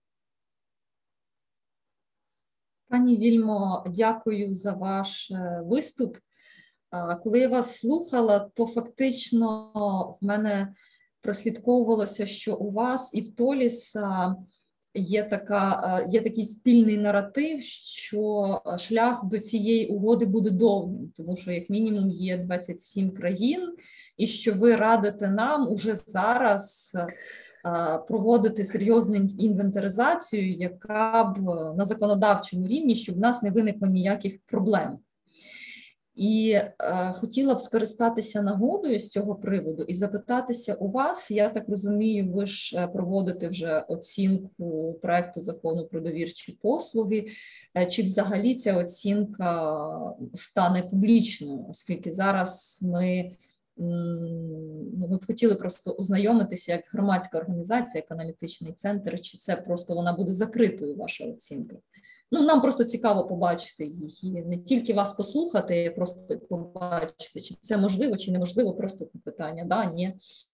B: Пані Вільмо, дякую за ваш виступ. Коли я вас слухала, то фактично в мене прослідковувалося, що у вас і в Толіса є, така, є такий спільний наратив, що шлях до цієї угоди буде довгим, тому що як мінімум є двадцять сім країн, і що ви радите нам уже зараз проводити серйозну інвентаризацію, яка б на законодавчому рівні, щоб в нас не виникло ніяких проблем. І е, хотіла б скористатися нагодою з цього приводу і запитатися у вас, я так розумію, ви ж проводите вже оцінку проекту закону про довірчі послуги, е, чи взагалі ця оцінка стане публічною, оскільки зараз ми, ну, ми б хотіли просто ознайомитися як громадська організація, як аналітичний центр, чи це просто вона буде закритою, ваша оцінка? Ну, нам просто цікаво побачити її, не тільки вас послухати, а просто побачити, чи це можливо, чи неможливо, просто питання, да, ні.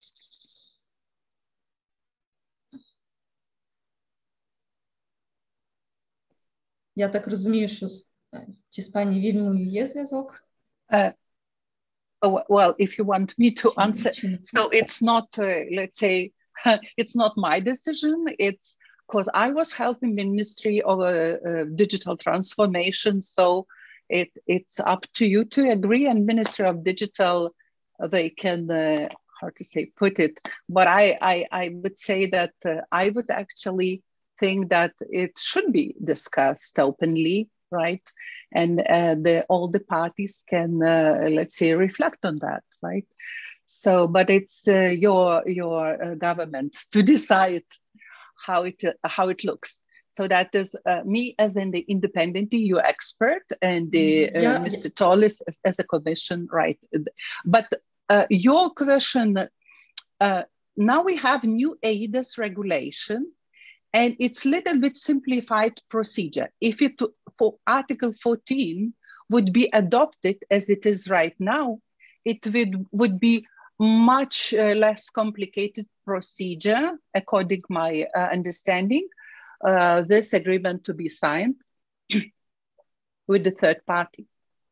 B: Я так розумію, що чи з пані Вільмою є зв'язок?
K: Uh, well, if you want me to answer, so it's not, uh, let's say, it's not my decision, it's because I was helping Ministry of uh, uh, Digital Transformation, so it, it's up to you to agree, and Ministry of Digital, uh, they can, uh, how to say, put it, but I, I, I would say that uh, I would actually think that it should be discussed openly, right? And uh, the, all the parties can, uh, let's say, reflect on that, right? So, but it's uh, your, your uh, government to decide how it uh, how it looks. So that is uh, me as in the independent E U expert and the, uh, yeah, Mister Yeah. Tollis as, as a commission, right? But uh, your question, uh, now we have new A D A S regulation, and it's a little bit simplified procedure. If it for Article fourteen would be adopted as it is right now, it would would be much uh, less complicated procedure, according to my uh, understanding, uh, this agreement to be signed with the third party.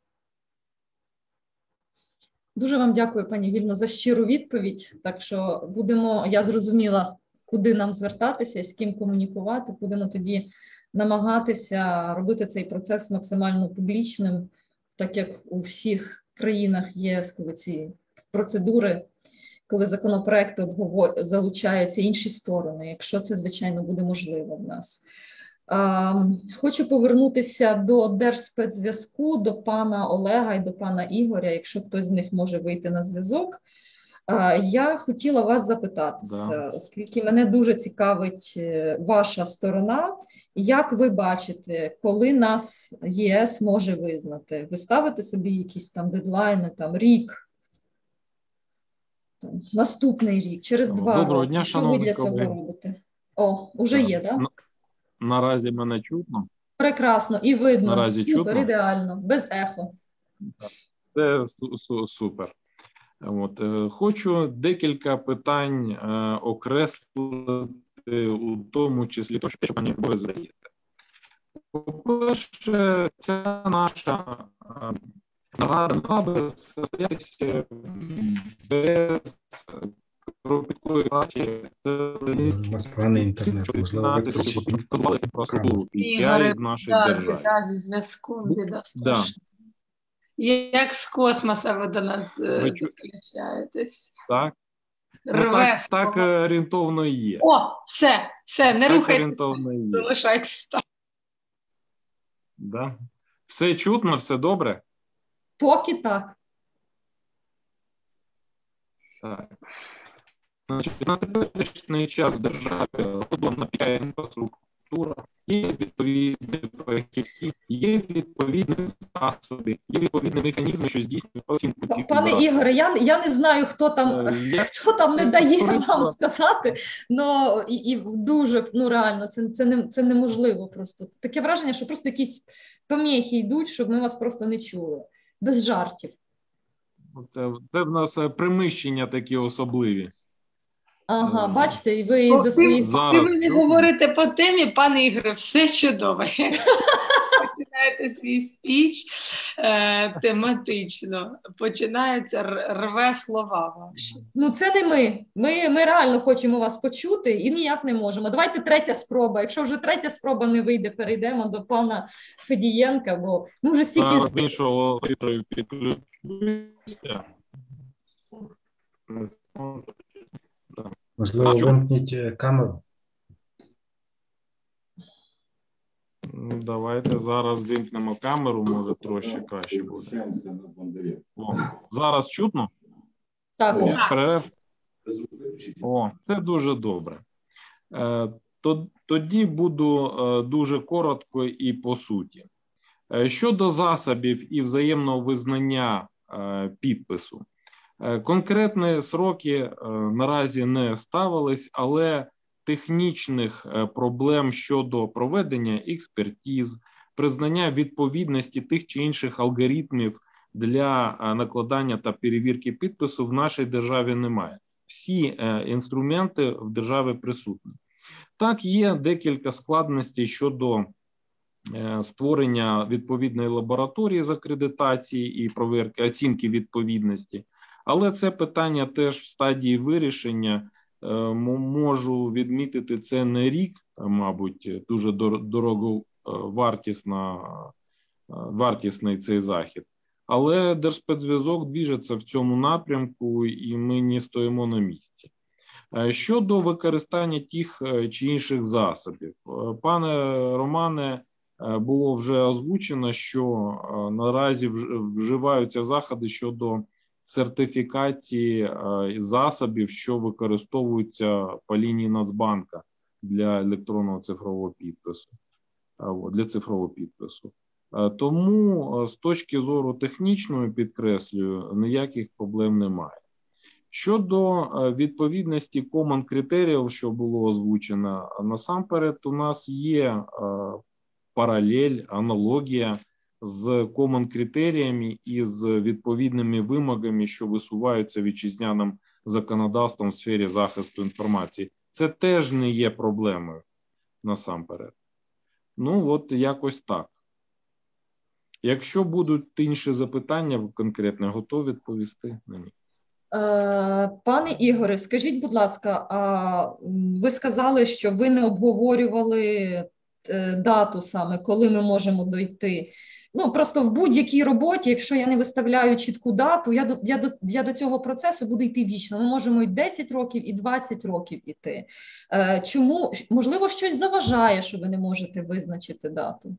B: Дуже вам дякую, пані Вільно, за щиру відповідь. Так що будемо, я зрозуміла, куди нам звертатися, з ким комунікувати. Будемо тоді намагатися робити цей процес максимально публічним, так як у всіх країнах є ці процедури, коли законопроекти залучаються інші сторони, якщо це, звичайно, буде можливо в нас. А, хочу повернутися до Держспецзв'язку, до пана Олега і до пана Ігоря, якщо хтось з них може вийти на зв'язок. А, я хотіла вас запитатися, да. Оскільки мене дуже цікавить ваша сторона, як ви бачите, коли нас ЄС може визнати? Ви ставите собі якісь там дедлайни, там рік, наступний рік, через два
H: Доброго
B: роки.
H: Дня,
B: що ви для цього
H: колеги.
B: робите? О, уже є, так? Да?
H: Наразі мене чутно.
B: Прекрасно, і видно,
H: Наразі
B: супер,
H: чутно.
B: ідеально, без ехо.
H: Це супер. От, хочу декілька питань е, окреслити, у тому числі те, що пані ви задаєте. По-перше, ця наша нарада мала би состоятися без кропіткої праці.
E: У вас поганий інтернет, можливо, виключити.
C: Ігоре, так, зі зв'язком, біда страшна. Як з космоса ви до нас підключаєтесь.
H: Так. Ну, так, так орієнтовно і є.
C: О, все, все, не
H: так
C: рухайтесь, залишайтесь там.
H: Да. Все чутно, все добре?
B: Поки так.
H: Так. Значить, на теперішній час в державі розроблена інфраструктура, є відповідні фахівці, є відповідні засоби, є відповідні механізми, що здійснюють оцінку цих.
B: Пане Ігоре, я, я не знаю, хто там, я, хто там не дає корисно. Вам сказати, но і, і дуже, ну реально, це, це, не, це неможливо просто. Таке враження, що просто якісь поміхи йдуть, щоб ми вас просто не чули. Без жартів.
H: Це, це в нас приміщення такі особливі.
B: Ага, бачите, і ви
C: Поки,
B: за свої...
C: поки ви не говорите по темі, пане Ігоре, все чудово. Починаєте свій спіч е, тематично, починається рве слова ваші.
B: Ну це не ми. ми. Ми реально хочемо вас почути і ніяк не можемо. Давайте третя спроба. Якщо вже третя спроба не вийде, перейдемо до пана Федієнка, бо ми вже стільки...
H: Зараз іншого підключуся.
L: Можливо, вимкніть камеру.
H: Давайте зараз вимкнемо камеру, може трошки краще буде. О, зараз чутно?
B: Так.
H: О, перерив. О, це дуже добре. Тоді буду дуже коротко і по суті. Щодо засобів і взаємного визнання підпису. Конкретні сроки наразі не ставились, але технічних проблем щодо проведення експертиз, признання відповідності тих чи інших алгоритмів для накладання та перевірки підпису в нашій державі немає. Всі інструменти в державі присутні. Так, є декілька складностей щодо створення відповідної лабораторії з акредитації і провірки оцінки відповідності, але це питання теж в стадії вирішення. Можу відмітити, це не рік, мабуть, дуже дороговартісна, вартісний цей захід. Але Держспецзв'язок двіжиться в цьому напрямку і ми не стоїмо на місці. Щодо використання тих чи інших засобів. Пане Романе, було вже озвучено, що наразі вживаються заходи щодо сертифікації засобів, що використовуються по лінії Нацбанка для електронного цифрового підпису, для цифрового підпису. Тому з точки зору технічної, підкреслюю, ніяких проблем немає. Щодо відповідності common критеріїв, що було озвучено, насамперед у нас є паралель, аналогія з common критеріями і з відповідними вимогами, що висуваються вітчизняним законодавством в сфері захисту інформації. Це теж не є проблемою насамперед. Ну, от якось так. Якщо будуть інші запитання, конкретно готові відповісти на них.
B: Пане Ігоре, скажіть, будь ласка, а ви сказали, що ви не обговорювали дату саме, коли ми можемо дойти. Ну, просто в будь-якій роботі, якщо я не виставляю чітку дату, я до, я, до, я до цього процесу буду йти вічно. Ми можемо і десять років, і двадцять років іти. Чому, можливо, щось заважає, що ви не можете визначити дату?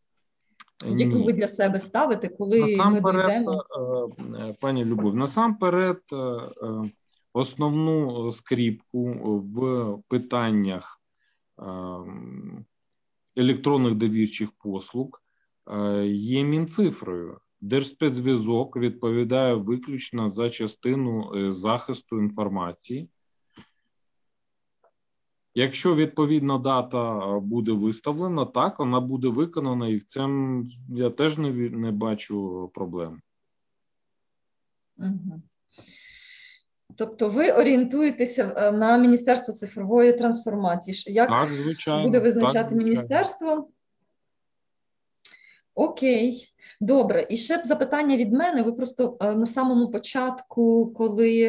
B: Яку ви для себе ставите, коли насамперед, ми дійдемо?
H: Пані Любов, насамперед основну скріпку в питаннях електронних довірчих послуг є Мінцифрою. Держспецзв'язок відповідає виключно за частину захисту інформації. Якщо відповідна дата буде виставлена, так, вона буде виконана, і в цьому я теж не, не бачу проблем.
B: Угу. Тобто ви орієнтуєтеся на Міністерство цифрової трансформації. Як
H: так, звичайно,
B: буде визначати
H: так,
B: міністерство? Окей, добре. І ще запитання від мене. Ви просто на самому початку, коли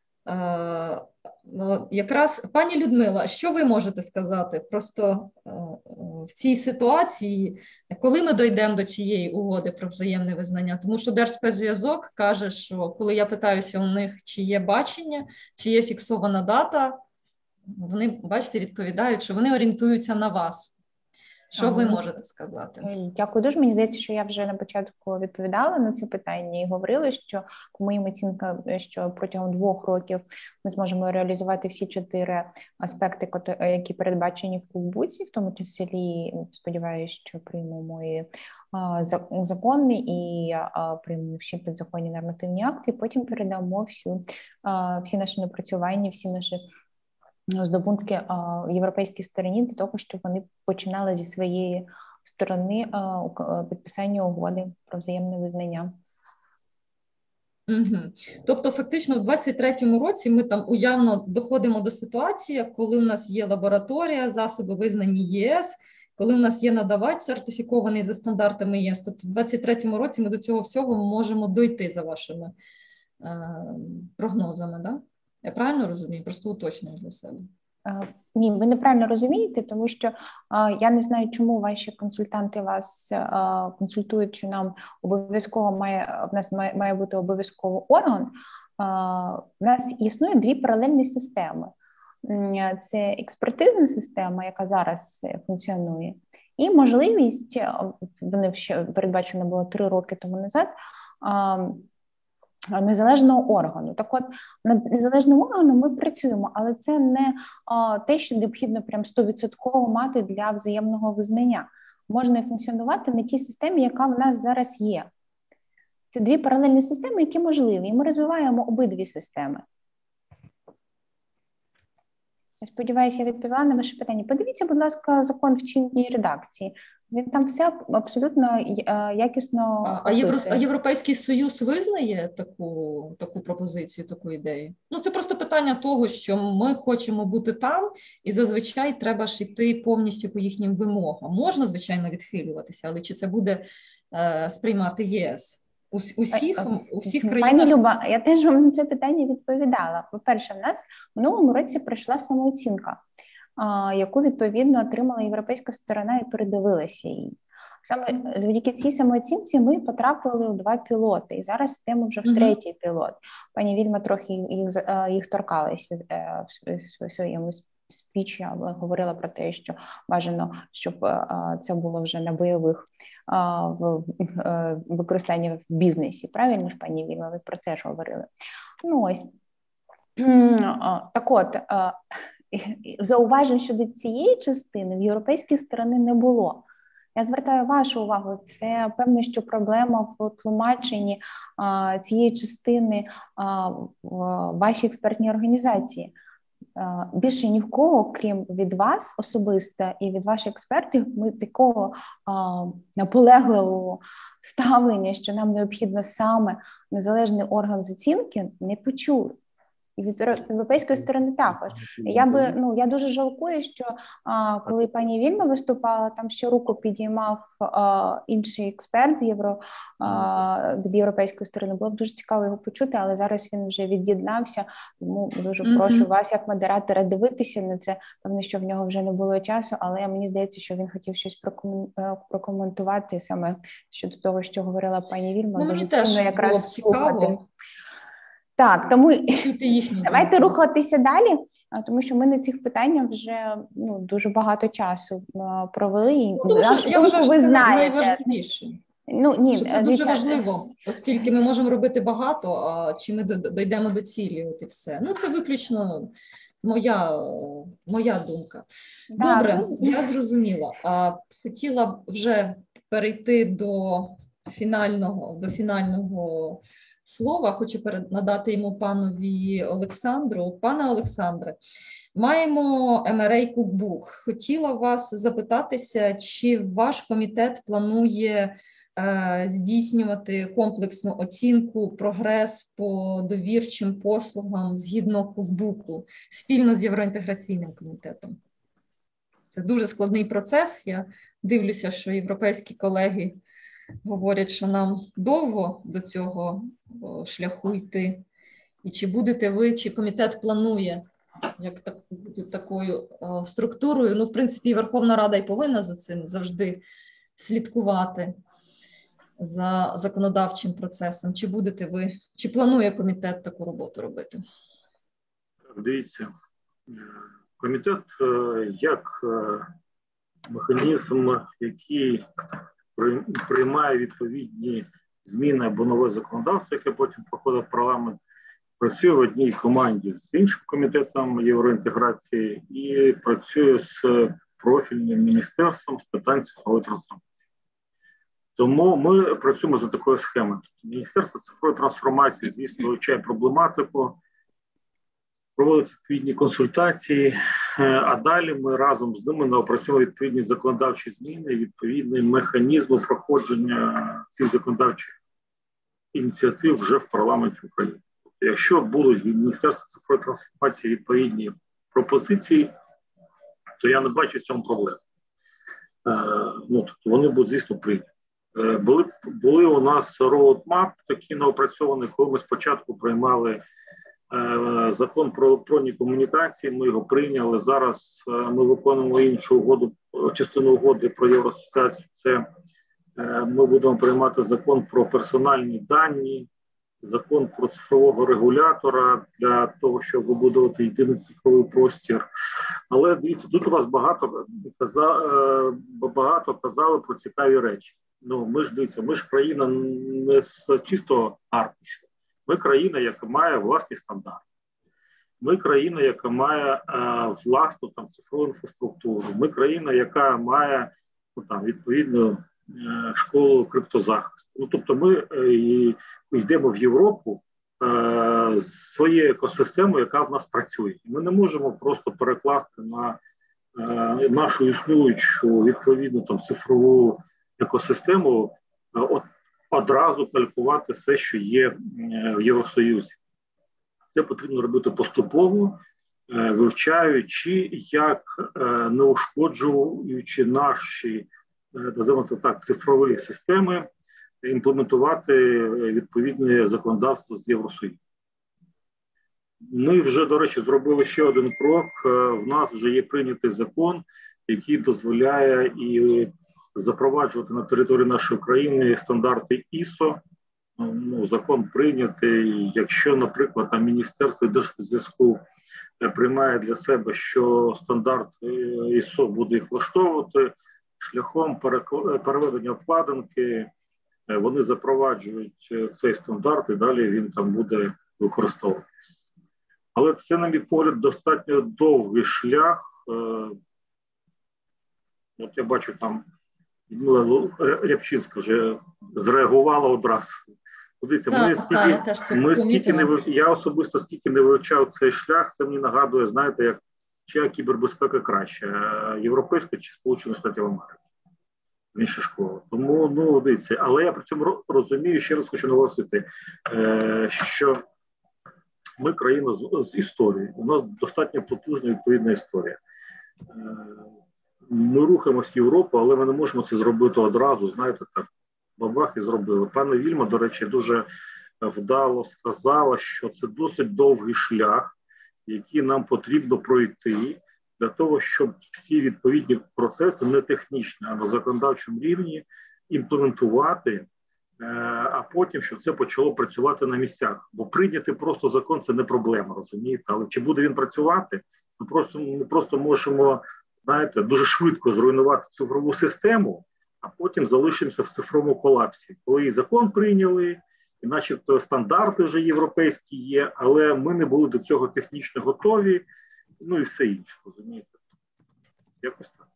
B: якраз, пані Людмила, що ви можете сказати просто в цій ситуації, коли ми дійдемо до цієї угоди про взаємне визнання? Тому що Держспецзв'язок каже, що коли я питаюся у них, чи є бачення, чи є фіксована дата, вони, бачите, відповідають, що вони орієнтуються на вас. Що ага. ви можете сказати?
A: Дякую дуже. Мені здається, що я вже на початку відповідала на ці питання і говорила, що по моїм оцінкам, що протягом двох років ми зможемо реалізувати всі чотири аспекти, які передбачені в Кукбуці, в тому числі, сподіваюся, що приймемо і закони і приймемо всі підзаконні нормативні акти, і потім передамо всю, всі наші напрацювання, всі наші здобутки європейській стороні для того, щоб вони починали зі своєї сторони підписання угоди про взаємне визнання.
B: Угу. Тобто, фактично, в двадцять третьому році ми там уявно доходимо до ситуації, коли у нас є лабораторія, засоби визнані ЄС, коли у нас є надавач сертифікований за стандартами ЄС. Тобто, в двадцять третьому році ми до цього всього можемо дойти за вашими е, прогнозами, да? Я правильно розумію? Просто уточнюю для себе.
A: Ні, ви неправильно розумієте, тому що а, я не знаю, чому ваші консультанти вас а, консультують, що нам обов'язково має, в нас має, має бути обов'язково орган. А, в нас існує дві паралельні системи. Це експертизна система, яка зараз функціонує, і можливість, вони ще передбачено було три роки тому назад, а, незалежного органу. Так от, над незалежним органом ми працюємо, але це не а, те, що необхідно прям сто відсотків мати для взаємного визнання. Можна функціонувати на тій системі, яка в нас зараз є. Це дві паралельні системи, які можливі, і ми розвиваємо обидві системи. Я сподіваюся, я відповіла на ваше питання. Подивіться, будь ласка, закон в чинній редакції. Він там все абсолютно якісно
B: а, а, Євро, а Європейський Союз визнає таку, таку пропозицію, таку ідею? Ну, це просто питання того, що ми хочемо бути там, і зазвичай треба ж йти повністю по їхнім вимогам. Можна, звичайно, відхилюватися, але чи це буде е, сприймати ЄС? У, усіх, у всіх країнах...
A: Пані Люба, я теж вам на це питання відповідала. По-перше, в нас в минулому році пройшла самооцінка, яку, відповідно, отримала європейська сторона і передивилася її. Саме завдяки цій самооцінці ми потрапили у два пілоти, і зараз йдемо вже в mm-hmm. третій пілот. Пані Вільма трохи їх, їх торкалася в своєму спічі, але говорила про те, що бажано, щоб це було вже на бойових в використанні в бізнесі. Правильно ж, пані Вільма, ви про це ж говорили? Ну ось. Так от, зауважень щодо цієї частини в європейській сторони не було. Я звертаю вашу увагу, це певно, що проблема в тлумаченні а, цієї частини а, в вашій експертній організації. А, більше ні в кого, крім від вас особисто і від ваших експертів, ми такого а, наполегливого ставлення, що нам необхідно саме незалежний орган з оцінки, не почули. І від європейської сторони також. Я би, ну, я дуже жалкую, що а, коли пані Вільма виступала, там ще руку підіймав а, інший експерт з євро, а, від європейської сторони. Було б дуже цікаво його почути, але зараз він вже від'єднався, тому дуже mm-hmm. прошу вас, як модератора, дивитися на це. Певно, що в нього вже не було часу, але мені здається, що він хотів щось прокоментувати саме щодо того, що говорила пані Вільма.
B: Ну,
A: дуже
B: цінно
A: якраз
B: цікаво.
A: слухати. Так, тому давайте рухатися далі, тому що ми на цих питаннях вже ну, дуже багато часу провели.
B: Ну, тому що, я вважаю, що
A: ви
B: це
A: знаєте.
B: найважливіше.
A: Ну, ні,
B: що це дуже важливо, оскільки ми можемо робити багато, а чи ми дійдемо до цілі, от і все. Ну, це виключно моя, моя думка. Добре, я зрозуміла. А, хотіла б вже перейти до фінального, до фінального слова, хочу надати йому панові Олександру. Пане Олександре, маємо ем ар ей Cookbook. Хотіла вас запитатися, чи ваш комітет планує е, здійснювати комплексну оцінку прогрес по довірчим послугам згідно Cookbook спільно з євроінтеграційним комітетом? Це дуже складний процес. Я дивлюся, що європейські колеги говорять, що нам довго до цього шляху йти. І чи будете ви, чи комітет планує як так, такою о, структурою? Ну, в принципі, Верховна Рада і повинна за цим завжди слідкувати за законодавчим процесом. Чи будете ви, чи планує комітет таку роботу робити?
I: Дивіться, комітет як механізм, який приймає відповідні зміни або нове законодавство, яке потім проходить в парламент, працює в одній команді з іншим комітетом євроінтеграції і працює з профільним міністерством з питань цифрової трансформації. Тому ми працюємо за такою схемою. Міністерство цифрової трансформації, звісно, вивчає проблематику, проводить відповідні консультації, а далі ми разом з ними напрацюємо відповідні законодавчі зміни, відповідні механізми проходження цих законодавчих ініціатив вже в парламенті України. Якщо будуть від Міністерства цифрової трансформації відповідні пропозиції, то я не бачу в цьому проблем. Ну, тобто вони будуть, звісно, прийняті. Були, були у нас роудмап такі наопрацьовані, коли ми спочатку приймали е, закон про електронні комунікації, ми його прийняли. Зараз е, ми виконуємо іншу угоду, частину угоди про євроасоціацію. Це е, ми будемо приймати закон про персональні дані, закон про цифрового регулятора для того, щоб вибудувати єдиний цифровий простір. Але дивіться, тут у вас багато, багато казали про цікаві речі. Ну, ми ж дивіться, ми ж країна не з чистого аркушу. Ми країна, яка має власні стандарти. Ми країна, яка має е, власну там цифрову інфраструктуру. Ми країна, яка має ну, там відповідну е, школу криптозахисту. Ну, тобто ми е, йдемо в Європу е, з своєю екосистемою, яка в нас працює. Ми не можемо просто перекласти на е, нашу існуючу відповідну там цифрову екосистему, от, одразу калькувати все, що є в Євросоюзі. Це потрібно робити поступово, вивчаючи, як не ушкоджуючи наші, називаємо так, цифрові системи, імплементувати відповідне законодавство з Євросоюзу. Ми вже, до речі, зробили ще один крок. В нас вже є прийнятий закон, який дозволяє і запроваджувати на території нашої країни стандарти ІСО. Ну, закон прийнятий. Якщо, наприклад, там Міністерство Держзв'язку приймає для себе, що стандарт ІСО буде їх влаштовувати, шляхом переведення обкладинки вони запроваджують цей стандарт і далі він там буде використовуватися. Але це, на мій погляд, достатньо довгий шлях. От я бачу там Людмила Рябчинська вже зреагувала одразу. Дивіться,
B: так,
I: ми стільки,
B: так, я,
I: ми стільки не, я особисто стільки не вивчав цей шлях, це мені нагадує, знаєте, як чия кібербезпека краще, європейська чи Сполучених Штатів Америки. Інша школа. Тому, ну, дивіться, але я при цьому розумію, ще раз хочу наголосити, що ми країна з, з історією, у нас достатньо потужна відповідна історія. Ми рухаємося в Європу, але ми не можемо це зробити одразу, знаєте, так, бабах і зробили. Пане Вільма, до речі, дуже вдало сказала, що це досить довгий шлях, який нам потрібно пройти для того, щоб всі відповідні процеси, не технічні, а на законодавчому рівні, імплементувати, а потім, щоб це почало працювати на місцях. Бо прийняти просто закон – це не проблема, розумієте? Але чи буде він працювати? Ми просто, ми просто можемо, знаєте, дуже швидко зруйнувати цифрову систему, а потім залишимося в цифровому колапсі. Коли і закон прийняли, і начебто стандарти вже європейські є, але ми не були до цього технічно готові, ну і все інше, розумієте. Якось так.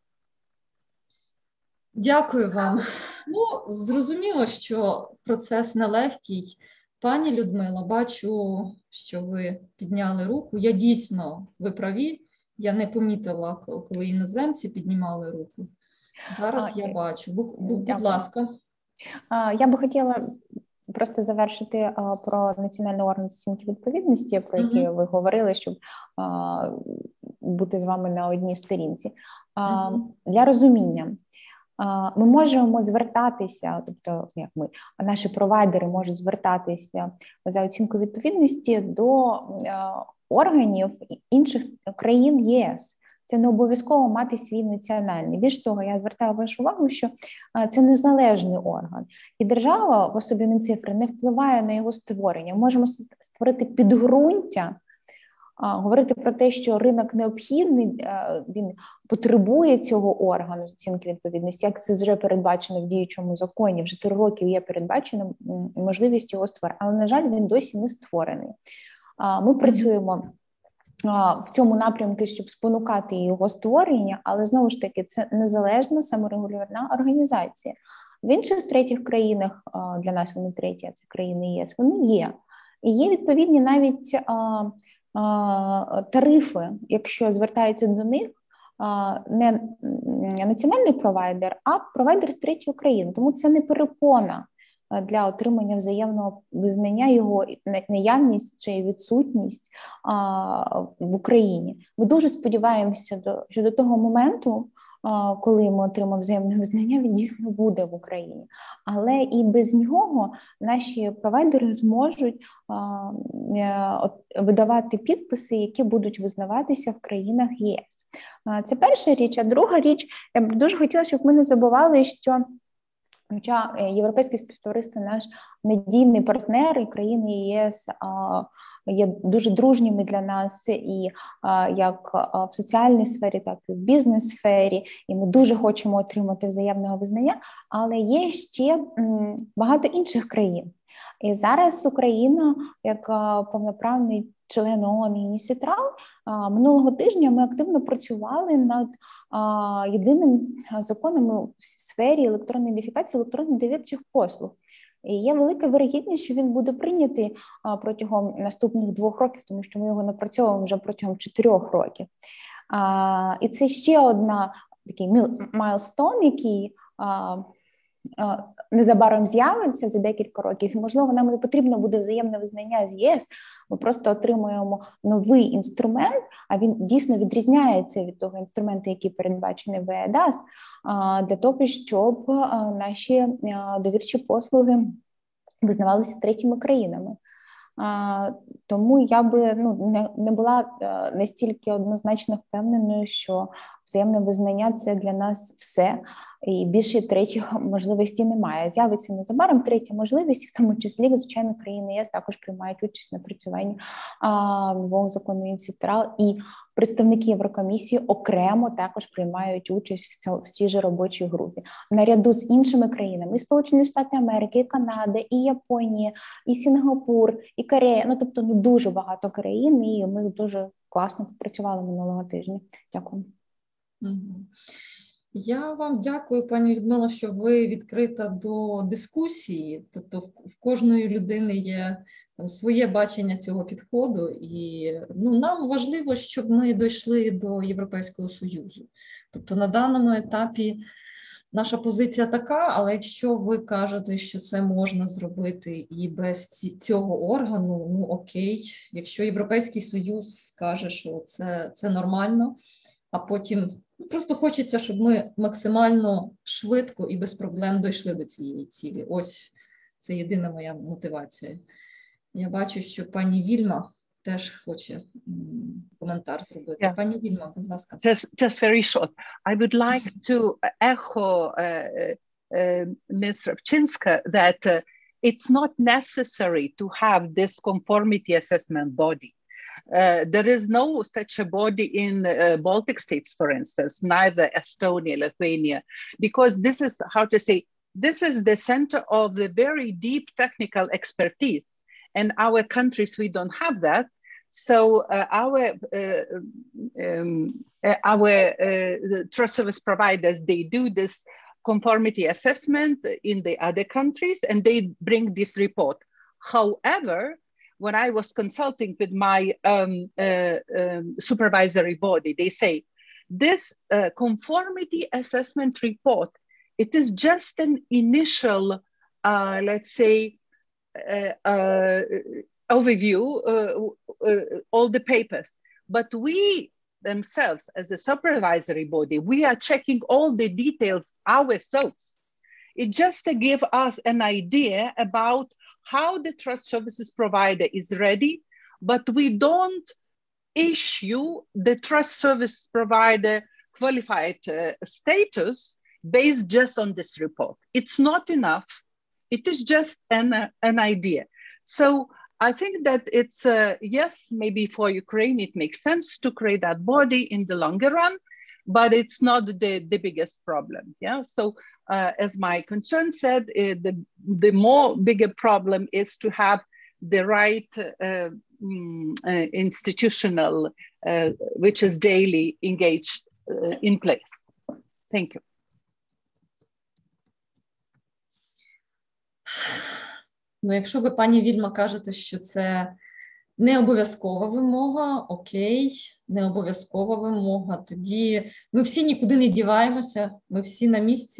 B: Дякую вам. Ну, зрозуміло, що процес нелегкий. Пані Людмила, бачу, що ви підняли руку. Я дійсно, ви праві, я не помітила, коли іноземці піднімали руку. Зараз а, я бачу. Будь, будь ласка.
A: Я би хотіла просто завершити а, про національний орган оцінки відповідності, про який uh-huh. ви говорили, щоб а, бути з вами на одній сторінці. А, uh-huh. Для розуміння. Ми можемо звертатися, тобто як ми, наші провайдери можуть звертатися за оцінкою відповідності до органів інших країн ЄС. Це не обов'язково мати свій національний. Більш того, я звертаю вашу увагу, що це незалежний орган. І держава в особі Мінцифри не впливає на його створення. Ми можемо створити підґрунтя, говорити про те, що ринок необхідний, він потребує цього органу з оцінки відповідності, як це вже передбачено в діючому законі, вже три роки є передбачена можливість його створення, але, на жаль, він досі не створений. Ми працюємо в цьому напрямку, щоб спонукати його створення, але, знову ж таки, це незалежна саморегулювана організація. В інших третіх країнах, для нас вони треті, а це країни ЄС, вони є. І є відповідні навіть тарифи, якщо звертається до них не національний провайдер, а провайдер з третьої країни. Тому це не перепона для отримання взаємного визнання його наявність чи відсутність в Україні. Ми дуже сподіваємося, що до того моменту, коли ми отримаємо взаємне визнання, він дійсно буде в Україні. Але і без нього наші провайдери зможуть видавати підписи, які будуть визнаватися в країнах ЄС. Це перша річ. А друга річ, я б дуже хотіла, щоб ми не забували, що хоча європейське співтовариство наш надійний партнер, і країни ЄС є дуже дружніми для нас і як в соціальній сфері, так і в бізнес-сфері, і ми дуже хочемо отримати взаємного визнання, але є ще багато інших країн. І зараз Україна, як повноправний член ООН і ЮНІСІТРАЛ, минулого тижня ми активно працювали над єдиним законом у сфері електронної ідентифікації, електронних довірчих послуг. І є велика вирогідність, що він буде прийнятий протягом наступних двох років, тому що ми його напрацьовуємо вже протягом чотирьох років. І це ще одна такий майлстоун, який незабаром з'явиться за декілька років. І, можливо, нам не потрібно буде взаємне визнання з ЄС. Ми просто отримуємо новий інструмент, а він дійсно відрізняється від того інструменту, який передбачений в ЕАДАС, для того, щоб наші довірчі послуги визнавалися третіми країнами. Тому я би ну, не, не була настільки однозначно впевненою, що взаємне визнання – це для нас все, і більше третіх можливостей немає. З'явиться незабаром третя можливість, в тому числі, звичайно, країни ЄС також приймають участь на напрацюванні нового закону ЮНІСІТРАЛ, і представники Єврокомісії окремо також приймають участь в, цьому, в цій же робочій групі. Наряду з іншими країнами, і Сполучені Штати Америки, і Канада, і Японія, і Сінгапур, і Корея, ну тобто ну, дуже багато країн, і ми дуже класно попрацювали минулого тижня. Дякую.
B: Я вам дякую, пані Людмила, що ви відкрита до дискусії. Тобто в кожної людини є там своє бачення цього підходу, і ну, нам важливо, щоб ми дійшли до Європейського Союзу. Тобто на даному етапі наша позиція така, але якщо ви кажете, що це можна зробити і без цього органу, ну окей. Якщо Європейський Союз скаже, що це, це нормально, а потім ну, просто хочеться, щоб ми максимально швидко і без проблем дійшли до цієї цілі. Ось це єдина моя мотивація. Я бачу, що пані Вільма теж хоче м, коментар зробити. Yeah. Пані Вільма, будь ласка.
K: Just, just very short. I would like to echo uh, uh, Miz Rabczynska that uh, it's not necessary to have this conformity assessment body. Uh, there is no such a body in uh, Baltic states, for instance, neither Estonia, Lithuania, because this is, how to say, this is the center of the very deep technical expertise. And our countries, we don't have that. So uh, our, uh, um, uh, our uh, trust service providers, they do this conformity assessment in the other countries, and they bring this report. However, when I was consulting with my um, uh, um, supervisory body, they say, this uh, conformity assessment report, it is just an initial, uh, let's say, uh, uh, overview, uh, uh, all the papers. But we themselves, as a supervisory body, we are checking all the details ourselves. It just to give us an idea about how the trust services provider is ready, but we don't issue the trust service provider qualified uh, status based just on this report. It's not enough. It is just an, uh, an idea. So I think that it's, uh, yes, maybe for Ukraine, it makes sense to create that body in the longer run, but it's not the, the biggest problem, yeah? So uh, as my concern said, uh, the, the more bigger problem is to have the right uh, mm, uh, institutional, uh, which is daily engaged uh, in place. Thank you.
B: Ну, якщо ви, пані Вільма, кажете, що це не обов'язкова вимога, окей, не обов'язкова вимога, тоді ми всі нікуди не діваємося, ми всі на місці,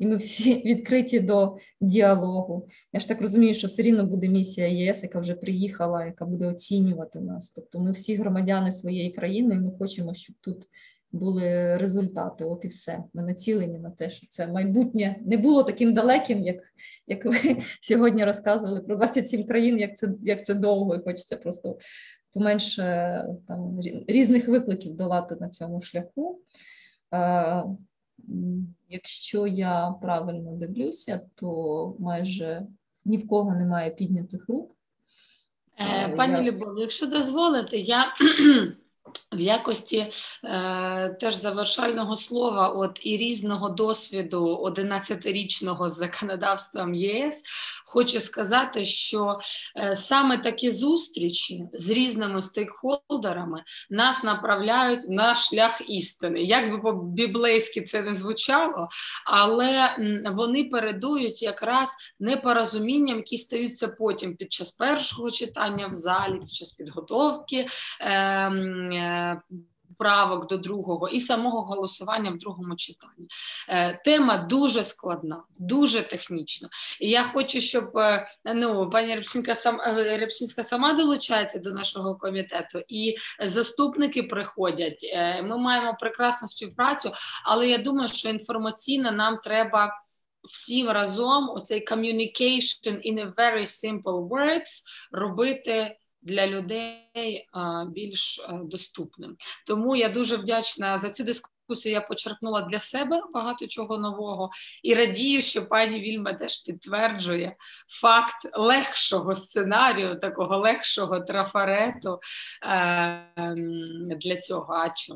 B: і ми всі відкриті до діалогу. Я ж так розумію, що все рівно буде місія ЄС, яка вже приїхала, яка буде оцінювати нас. Тобто ми всі громадяни своєї країни, і ми хочемо, щоб тут були результати. От і все. Ми націлені на те, що це майбутнє не було таким далеким, як, як ви сьогодні розказували про двадцять сім країн, як це, як це довго, і хочеться просто поменше там різних викликів долати на цьому шляху. Е, якщо я правильно дивлюся, то майже ні в кого немає піднятих рук.
C: Е, пані я... Любов, якщо дозволите, я в якості е, теж завершального слова от і різного досвіду одинадцятирічного з законодавством ЄС хочу сказати, що е, саме такі зустрічі з різними стейкхолдерами нас направляють на шлях істини. Як би по-біблейськи це не звучало, але м, вони передують якраз непорозумінням, які стаються потім під час першого читання в залі, під час підготовки е, правок до другого і самого голосування в другому читанні. Тема дуже складна, дуже технічна. І я хочу, щоб ну, пані Рябчинська сам, Рябчинська сама долучається до нашого комітету, і заступники приходять. Ми маємо прекрасну співпрацю, але я думаю, що інформаційно нам треба всім разом оцей communication in a very simple words робити для людей а, більш а, доступним. Тому я дуже вдячна за цю дискусію, я почерпнула для себе багато чого нового і радію, що пані Вільма теж підтверджує факт легшого сценарію, такого легшого трафарету а, для цього. А чому?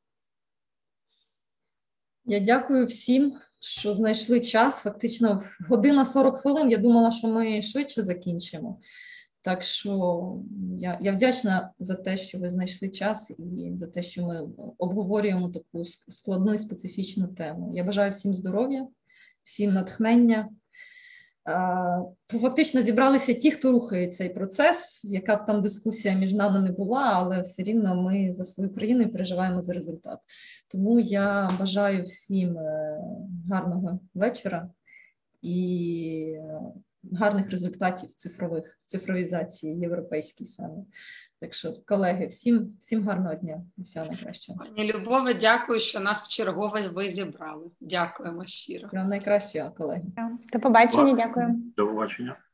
B: Я дякую всім, що знайшли час. Фактично година сорок хвилин, я думала, що ми швидше закінчимо. Так що я, я вдячна за те, що ви знайшли час і за те, що ми обговорюємо таку складну і специфічну тему. Я бажаю всім здоров'я, всім натхнення. Фактично зібралися ті, хто рухає цей процес, яка б там дискусія між нами не була, але все рівно ми за свою країну і переживаємо за результат. Тому я бажаю всім гарного вечора і гарних результатів цифрових, цифровізації європейській саме. Так що, колеги, всім, всім гарного дня і всього найкращого.
C: Пані Любове, дякую, що нас вчергове ви зібрали. Дякуємо щиро.
B: Всього найкращого, колеги.
A: До побачення, дякую.
I: До побачення.